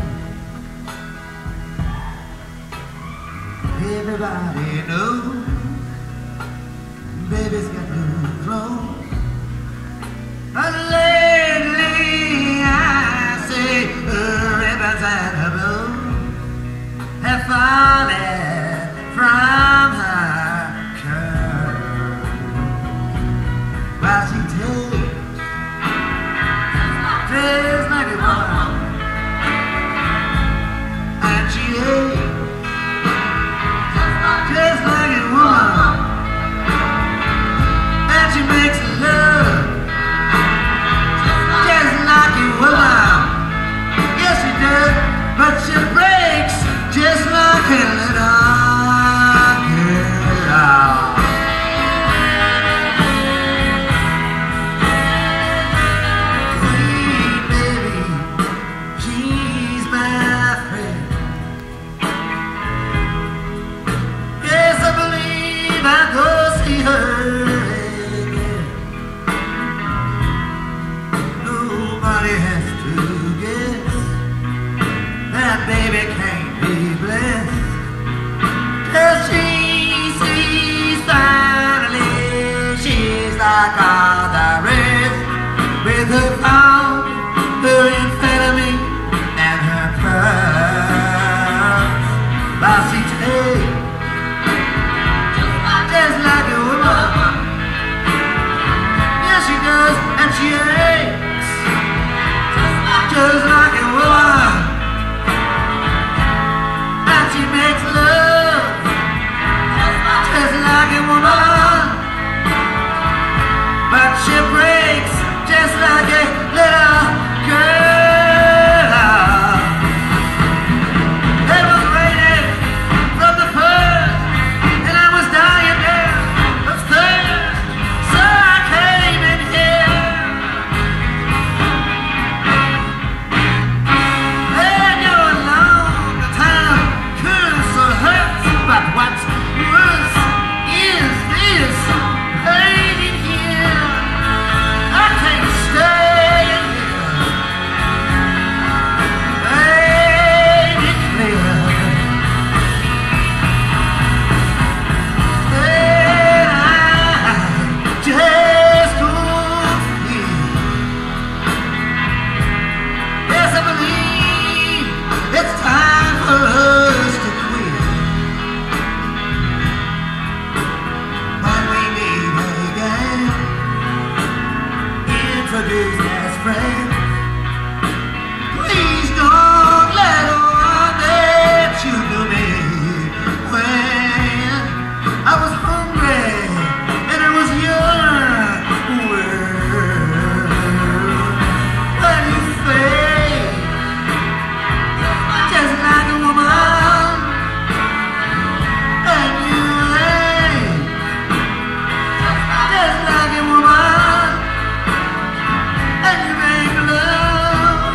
everybody knows baby's got new clothes. But lately I say the ribbons and the bows have fallen from her curl, while she tastes like a woman, and she ain't just like a woman. baby can't be blessed till she sees finally she's like all the rest, with her phone, her amphetamine, and her purse. But she takes just like a woman. Yes, she does, and she aches just like a woman. And she makes love just like a woman. But she breaks just like a little girl. It was raining from the first, and I was dying there of thirst, so I came in here. And you're alone, the town could so hurts, but what's worse is this pain in here. I can't stay in here. Ain't it clear? And I just don't feel. Yes, I believe it's time for us to quit. But we meet again, introduced as friends. Please don't let on that you knew me when I was hungry and it was your world. But you fade just like a woman, and you ain't just like a woman, and you make love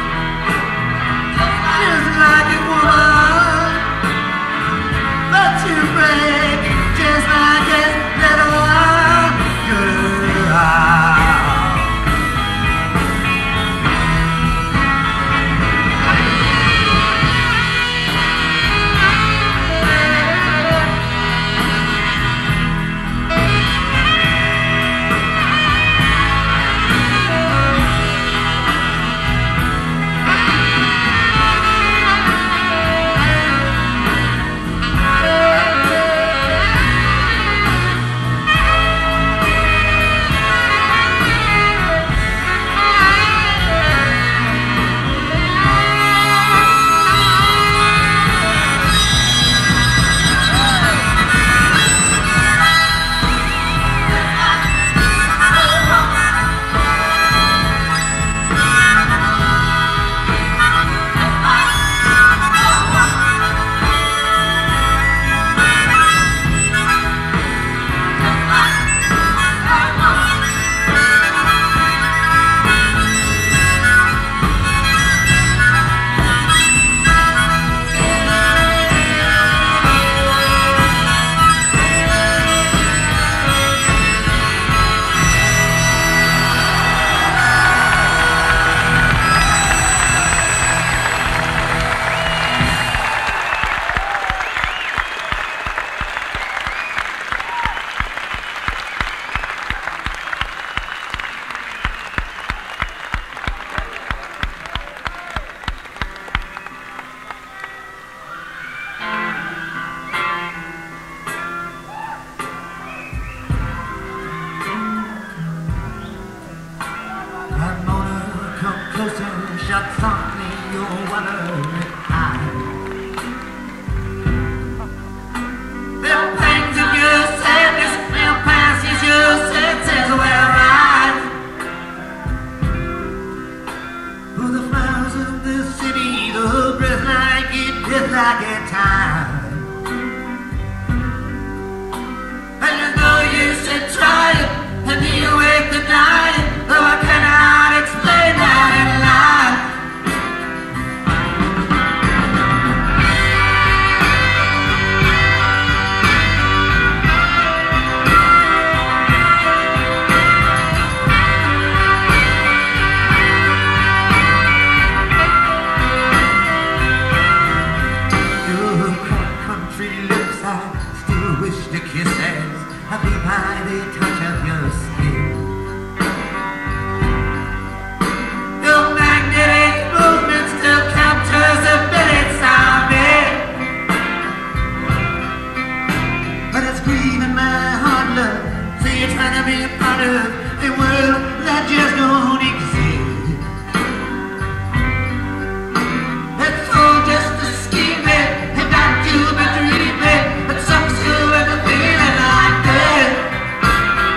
just like a woman, but you break just like a little girl. Ramona, come closer, shut softly your wondering eyes. Them things of your sadness, them passes your senses where I. For the flowers of the city, the breath like it, death like a time. And there's no use in trying, and you wake the night, though I cannot explain that in life. very touch of your skin. Your magnetic movement still captures the minutes of it. But it's grieving my heart, love. So you're trying to be a part of a world that just don't exist. It's all just a scheming, and not you be dreaming, but some still ever feeling like this.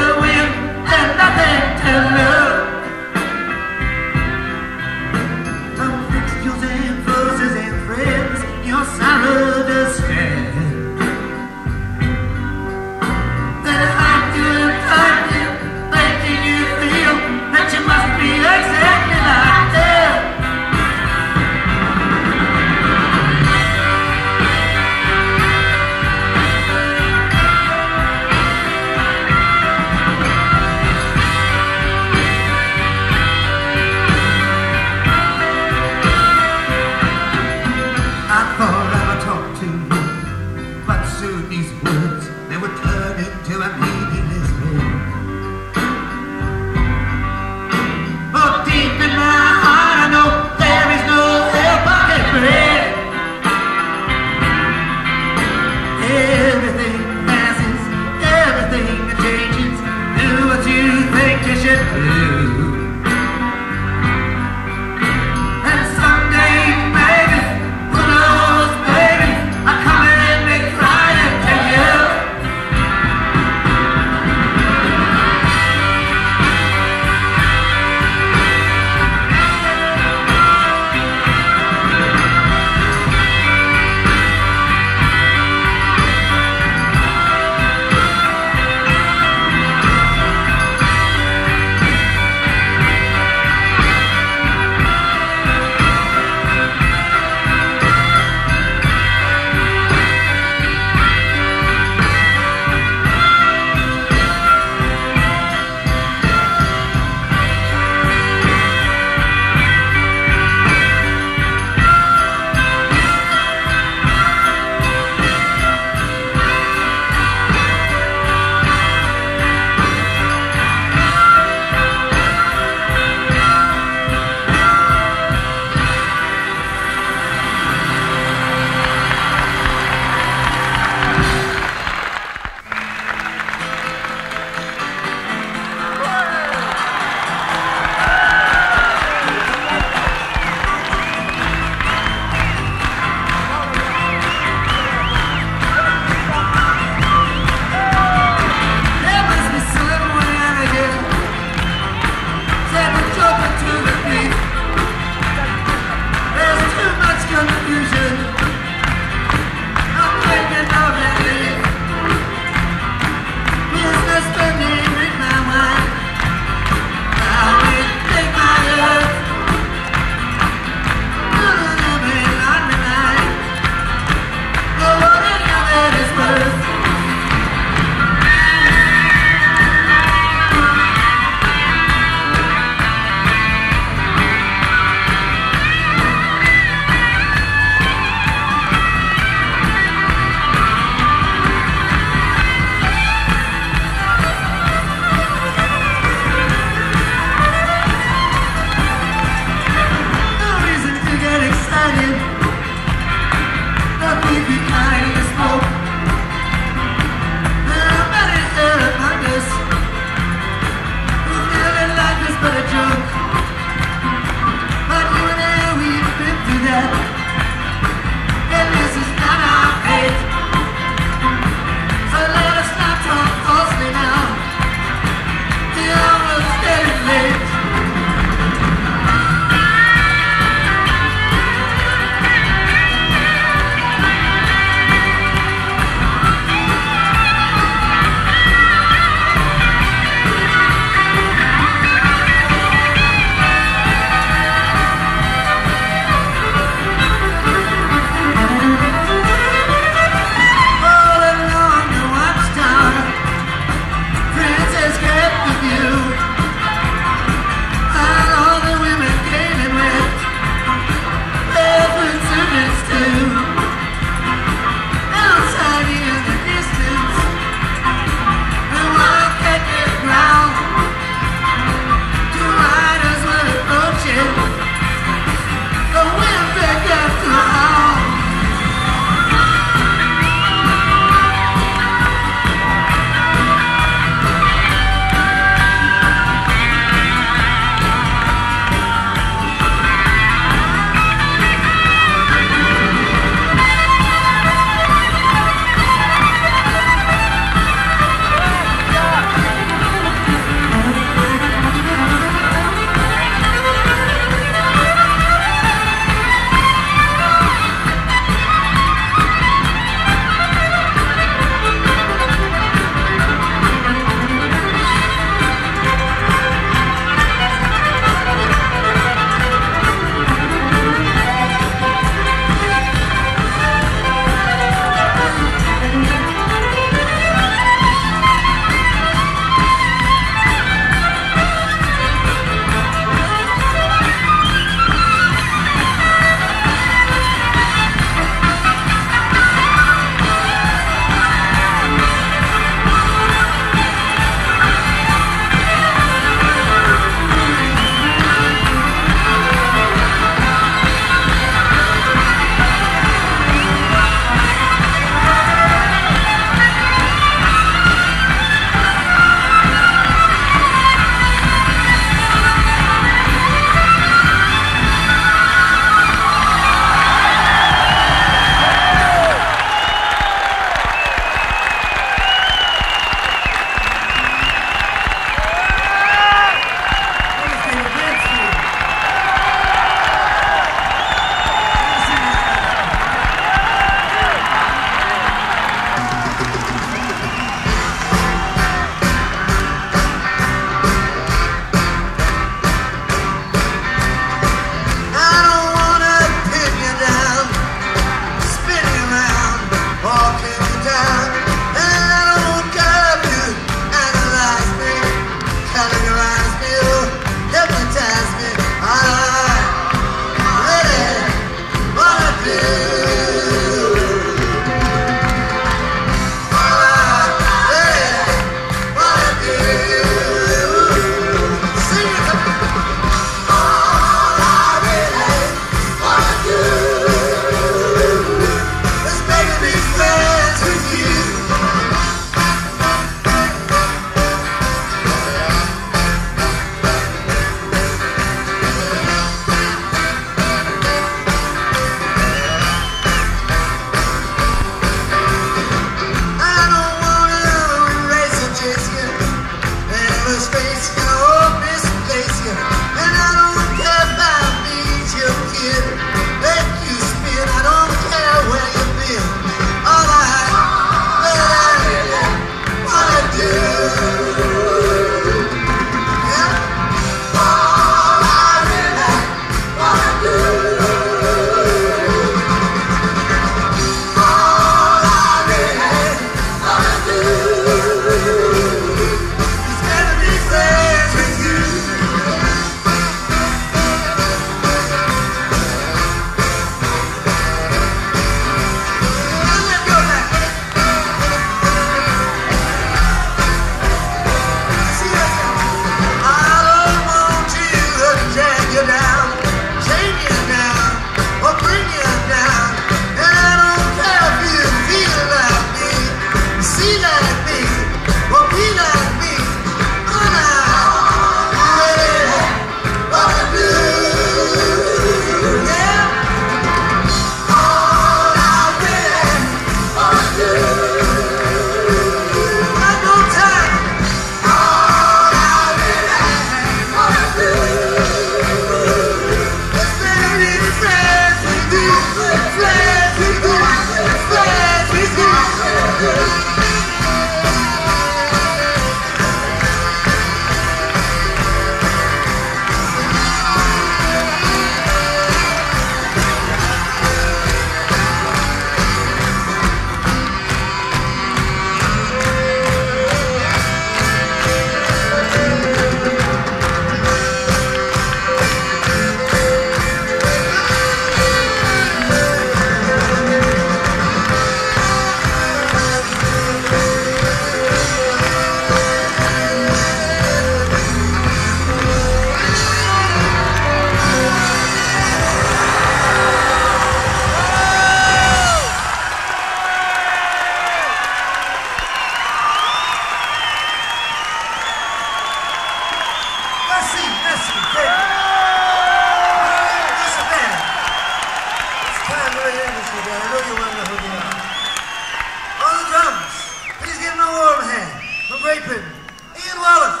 I know you wonder who they are. On the drums, please give him a warm hand. From Great Britain, Ian Wallace.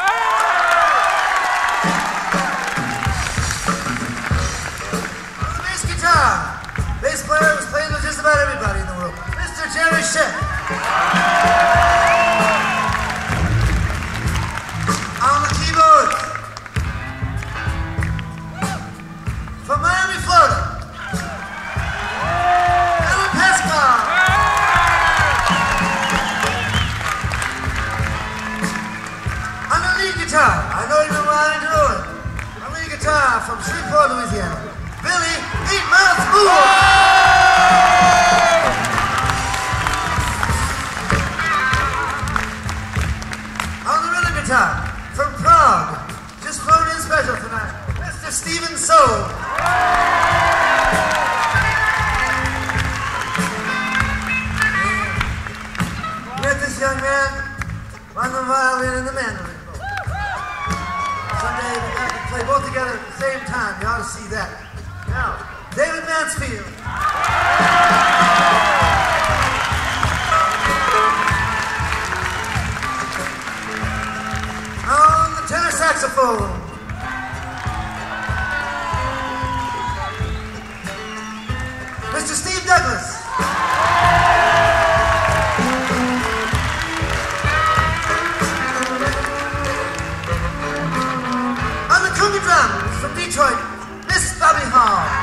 On the bass guitar, bass player who's played with just about everybody in the world, Mr. Jerry Shepp. On the keyboards, from Miami, Florida, Alan Pascal. On the lead guitar, I know you've been wanting to know it. On the lead guitar from Shreveport, Louisiana, Billy Eat Mouth Moore. On the rhythm guitar from Prague, just flown in special tonight, Mr. Stephen Soule. Met this young man on the violin and the mandolin. Someday we got to play both together at the same time. You ought to see that. Now, David Mansfield. On the tenor saxophone, Mr. Steve Douglas. On the conga drums from Detroit, Miss Bobby Hall.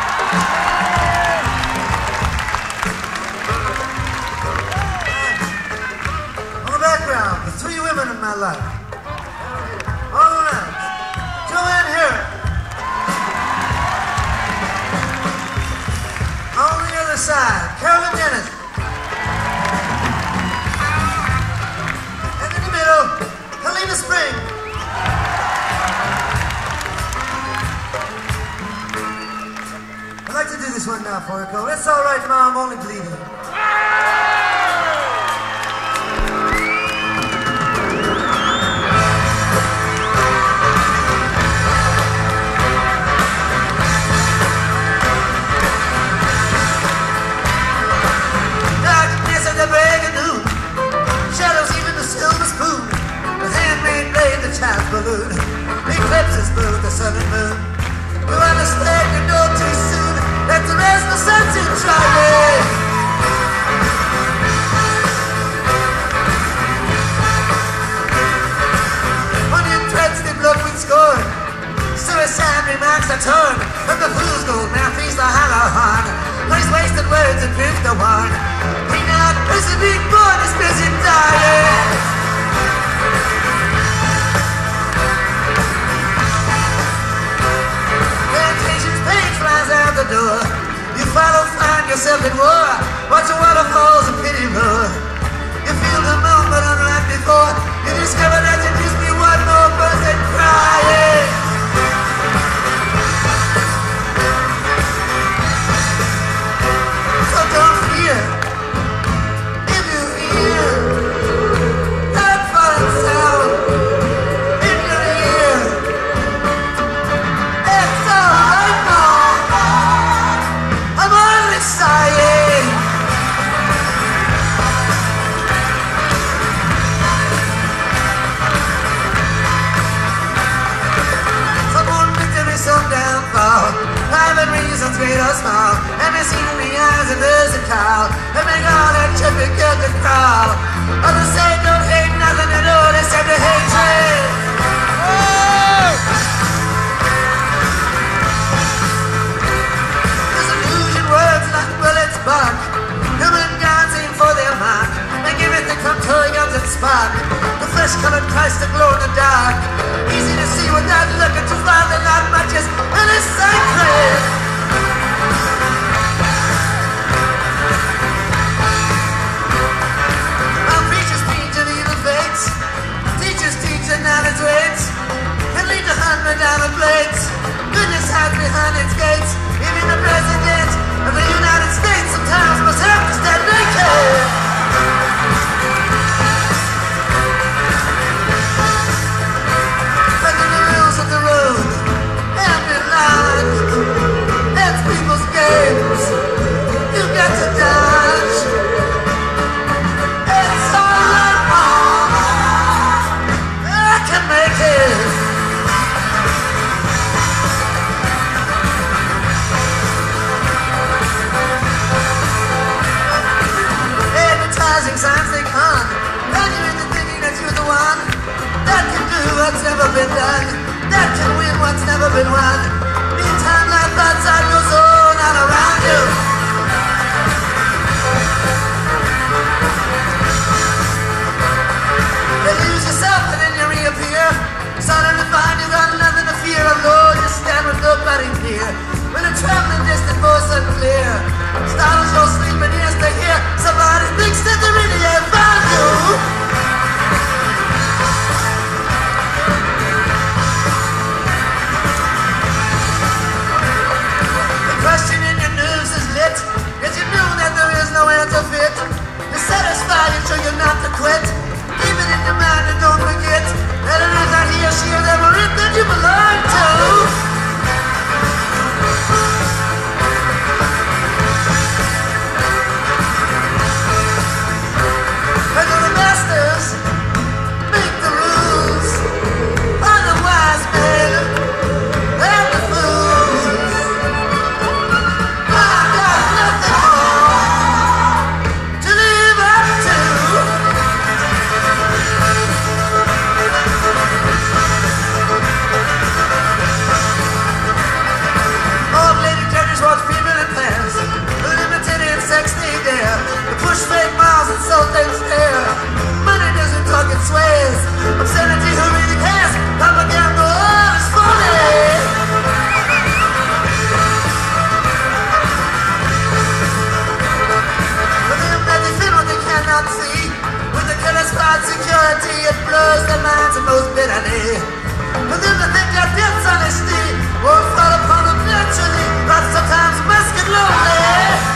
On the background, the three women in my life. All around, Joanne Herrick. On the other side, Carolyn Dennis. And in the middle, Helena Spring. I'd like to do this one now for you, Cole. It's all right, Ma, I'm only bleeding. Darkness at the break of noon, shadows even the silver spoon, the handmade blade, the child's balloon, eclipses both the sun and moon. You understand, you know too soon that there is no sense in trying. Onion threads the blood with scorn, suicide remarks are torn, but the fool's gold now feeds the hollow horn. Nice wasted words and drift the warn. He not busy being born, is busy dying. Plantation's page flies out the door. You follow, find yourself in war. Watch the waterfalls and pity roar. You feel the moon, but unlike before, you discover that there just be one more person crying. So don't fear. If you hear that fine sound in your ear, it's all I know. I'm only sighing. Someone victory, some downfall. Private reasons, great or small. Every scene in the eyes of there's a call. They make all that traffic get to crawl. Others say don't hate nothing at all except the hatred. Disillusion words like bullets bark. Human gods aim for their mark. They give it the contour guns and spark. The flesh-colored Christ that glow in the dark. Easy to see without looking too far. They're not much as and it's sacred. Our preachers preach of evil fates. Teachers teach and knowledge waits. And lead the $100 plates. Goodness hides behind its gates. Even the president of the United States sometimes must have to stand naked. But the rules of the road have been lost. warning signs they come, and you're into thinking that you're the one that can do what's never been done, that can win what's never been won. Meantime, life outside goes on all around you. You lose yourself and then you reappear, suddenly find you got nothing to fear. Alone you stand with nobody near, when a traveling distant voice unclear startles your sleep and ears to hear somebody thinks that they really have found you. The question in your nerves is lit, yet you know that there is no answer fit. To satisfy you, show you not to quit. Keep it in your mind and don't forget that it is not he or she or them or it that you belong to. And the masters make the rules, are the wise men and the fools. I've got nothing more to live up to. Old lady judges watch female and pairs, the limited in sex they dare, the push fake miles and salt and stare. Money doesn't talk, it swears. Obscenity, who really cares? Propaganda, all is phony. For them that they feel what they cannot see, with the killer's spot security, it blows their minds the most bitterly. For them that think their death's honesty won't fall upon them naturally, but sometimes must get lonely.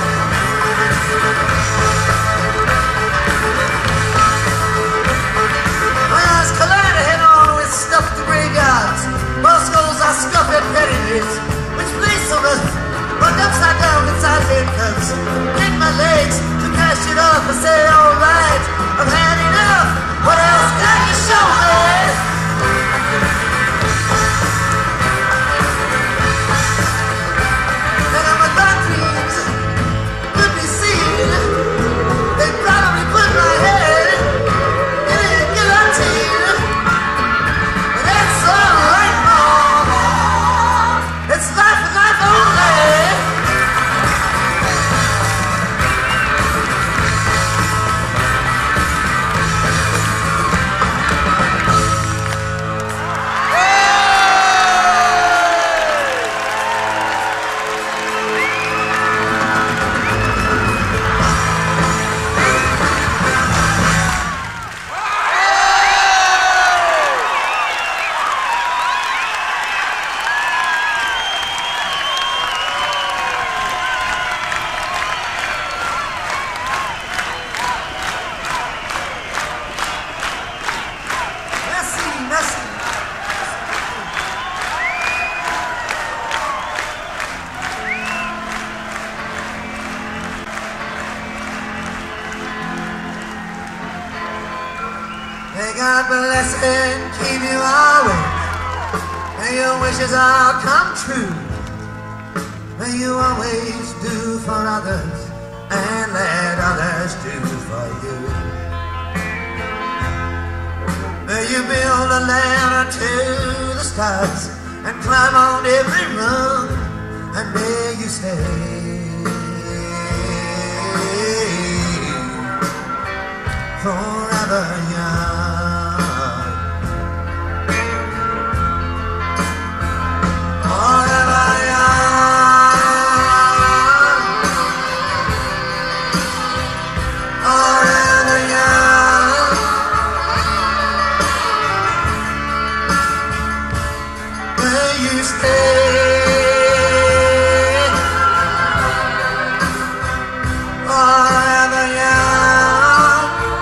Whereas collide head on with stuffed graveyards, most schools are scuffed at pedigrees, which place on earth, but upside down inside handcuffs. Kick my legs to cash it off and say, alright, I've had enough. What else can you show me? And I'm with my dreams could be seen. They probably put my head in a guillotine. But that's alright, Mom. It's life and life only. May God bless and keep you always. May your wishes all come true. May you always do for others and let others do for you. May you build a ladder to the stars and climb on every rung, and may you stay forever young. Forever young. Forever young. May you stay forever young.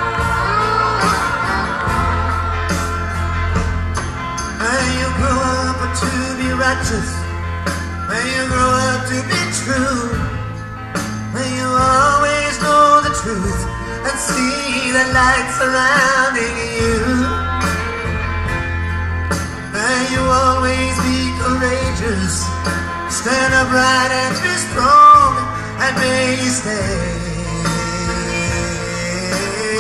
May you grow up to be righteous. May you grow up to be true. May you always know the truth and see the light surrounding you. May you always be courageous, stand upright and be strong, and may you stay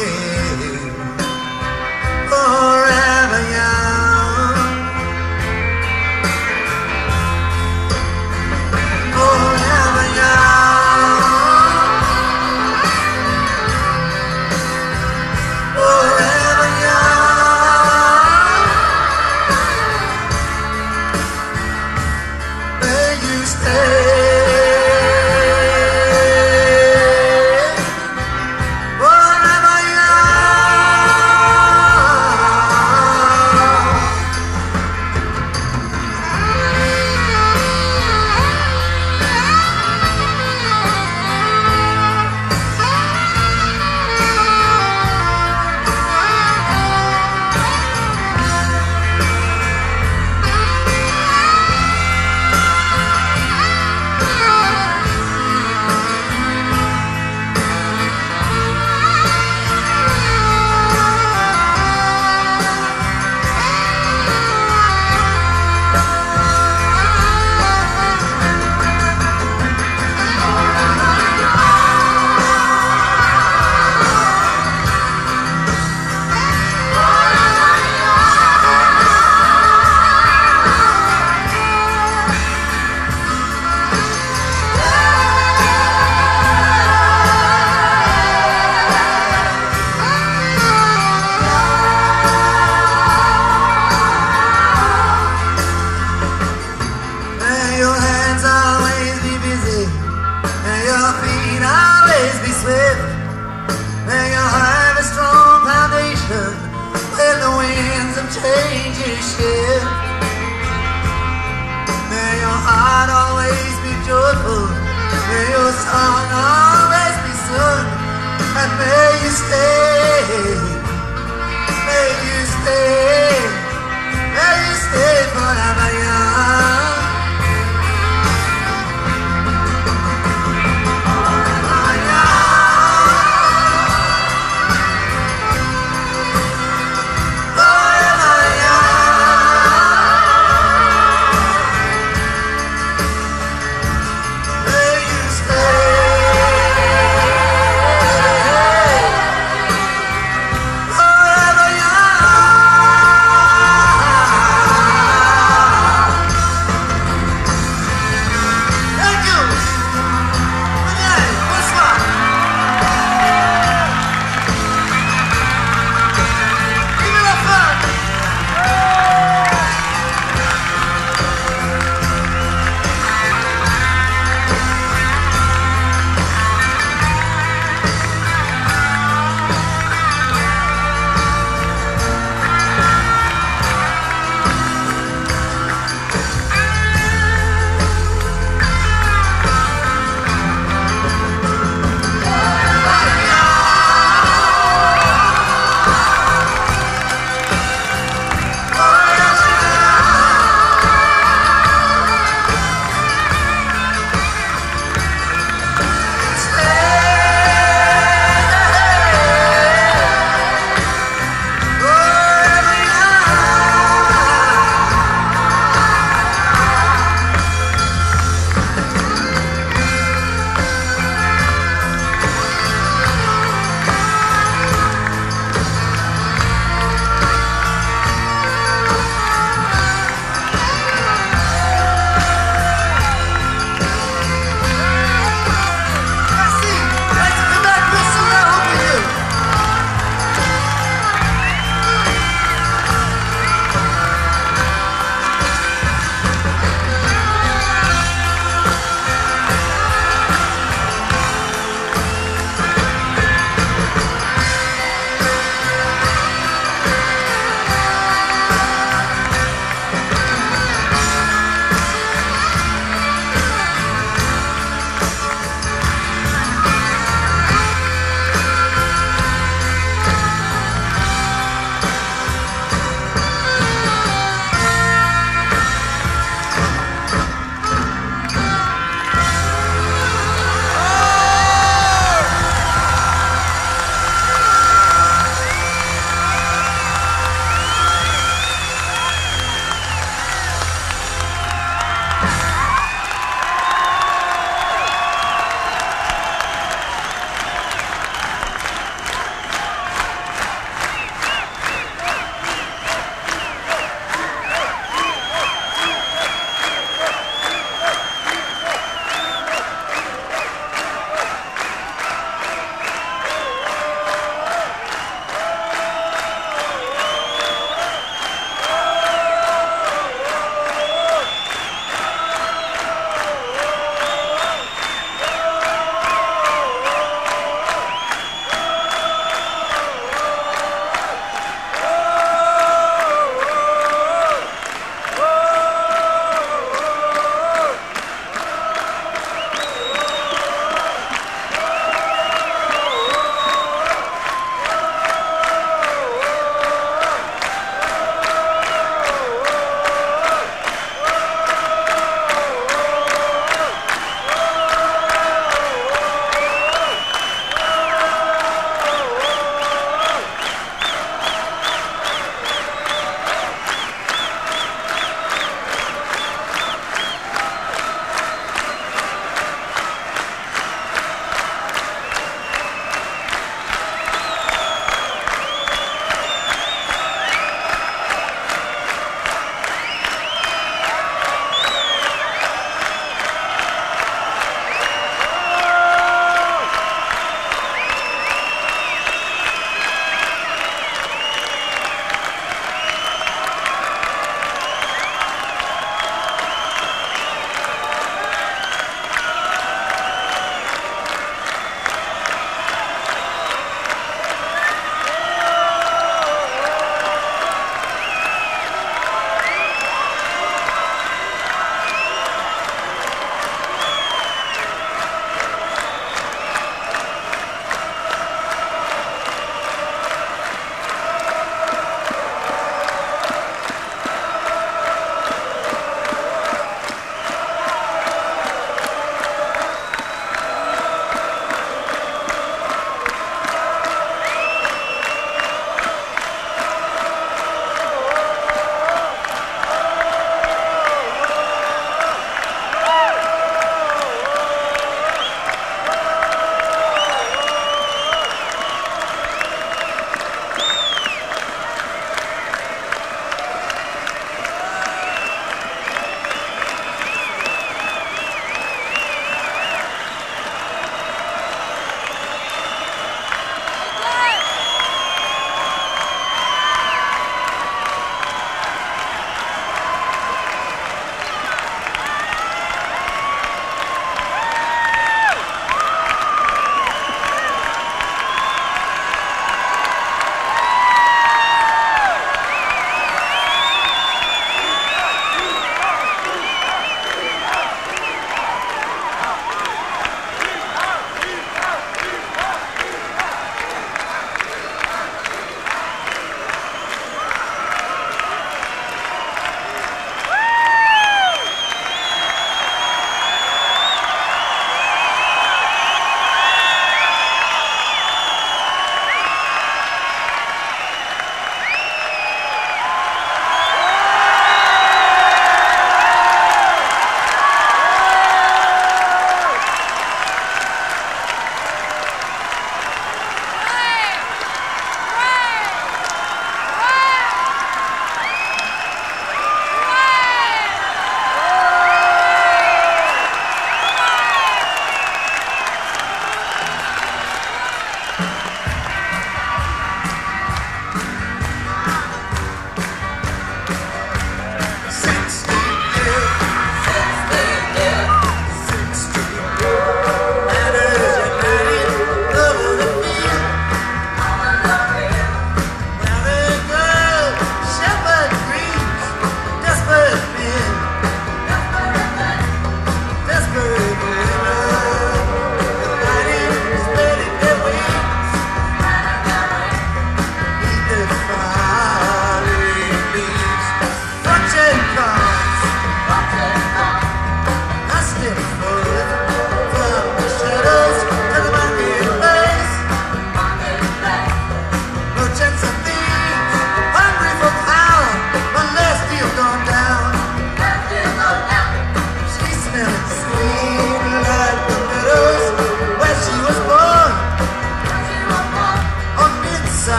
some changes shift. May your heart always be joyful. May your song always be sung. And may you stay. May you stay. May you stay forever young.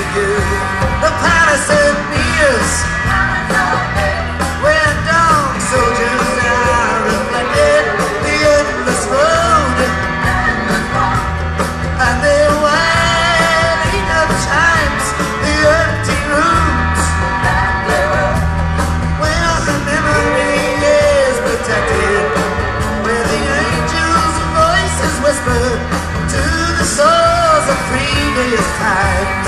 you. The palace of mirrors, where down soldiers are reflected, the endless road, and the wailing of chimes, the empty rooms, where the memory is protected, where the angels' voices whisper to the souls of previous times.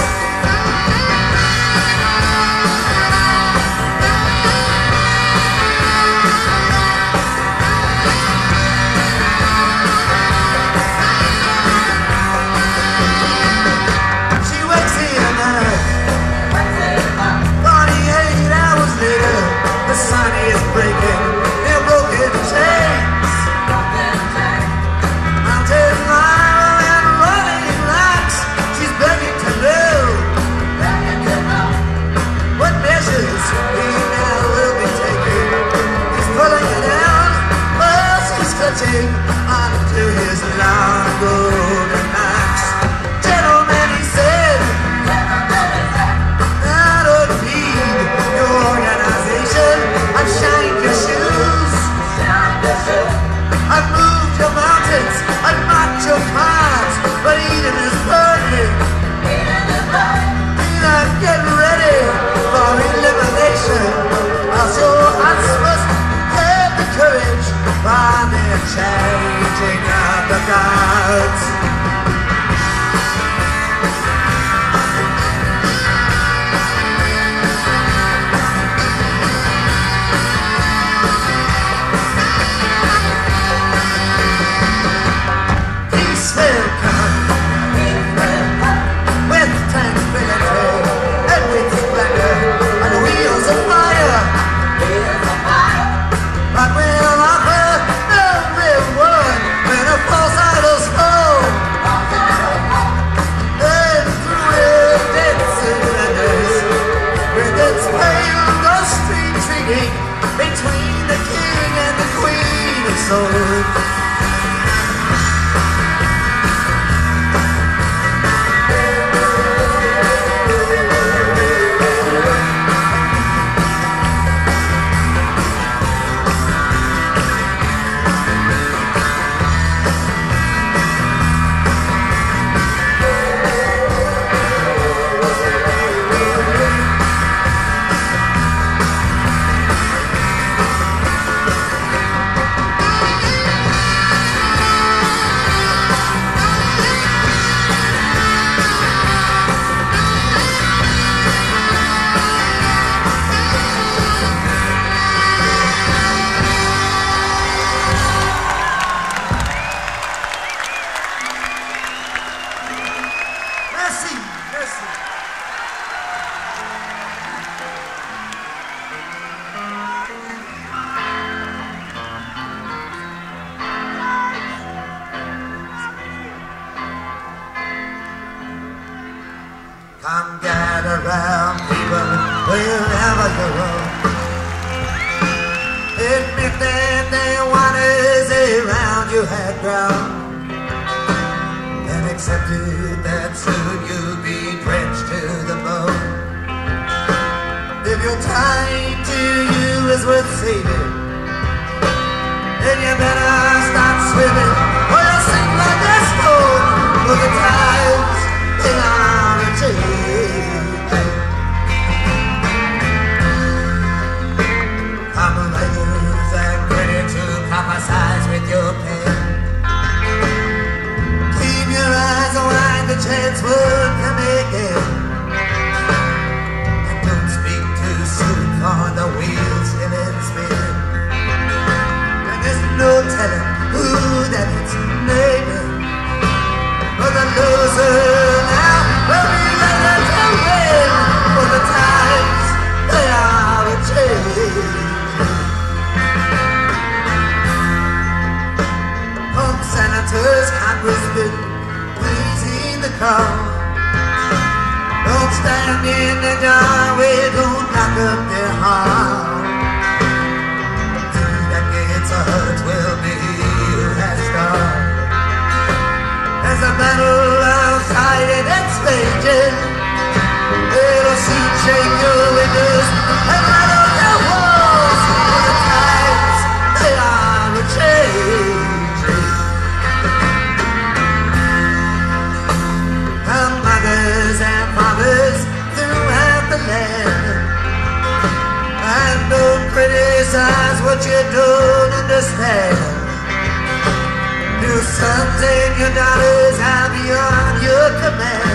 She wakes in at 48 hours later, the sun is breaking their broken chains. Mountain mile and rolling rocks, she's begging to know what measures he now will be taking. He's pulling it down, while she's clutching onto his long golden axe. Gentlemen, he said, that would be your organization. I've shined your shoes, I've moved your mountains, I've marked your cars, but Eden is burning. I'm getting ready for elimination. Also, I'm supposed to have the courage for the changing of the gods. Peace will come with tranquility and with splendor and wheels of fire. But we'll offer no reward when a false idol's fall. And through evidence and letters, with its pale ghostly intriguing between the king and the queen of souls. Merci, merci. Come gather round, people, wherever you roam. Admit that the waters around you have grown, and accepted that soon you'll be drenched to the bone. If your time to you is worth saving, then you better start swimming, or you'll sink like a stone. For the times, they are a-changing. Commonwealths and ready to prophesize with your pen. Keep your eyes wide, the chance will come again. And don't speak too soon, for the wheels still in spin. And there's no telling who that it's naming. For the loser now will be ready to win. For the times, they are a-changing. Pump senators, congressmen, please heed the call. Don't stand in the doorway, don't knock up their hall. 2 decades of hurt will be who has started. There's a battle outside and it's raging. the land. And don't criticize what you don't understand. Your sons and your daughters are beyond your command.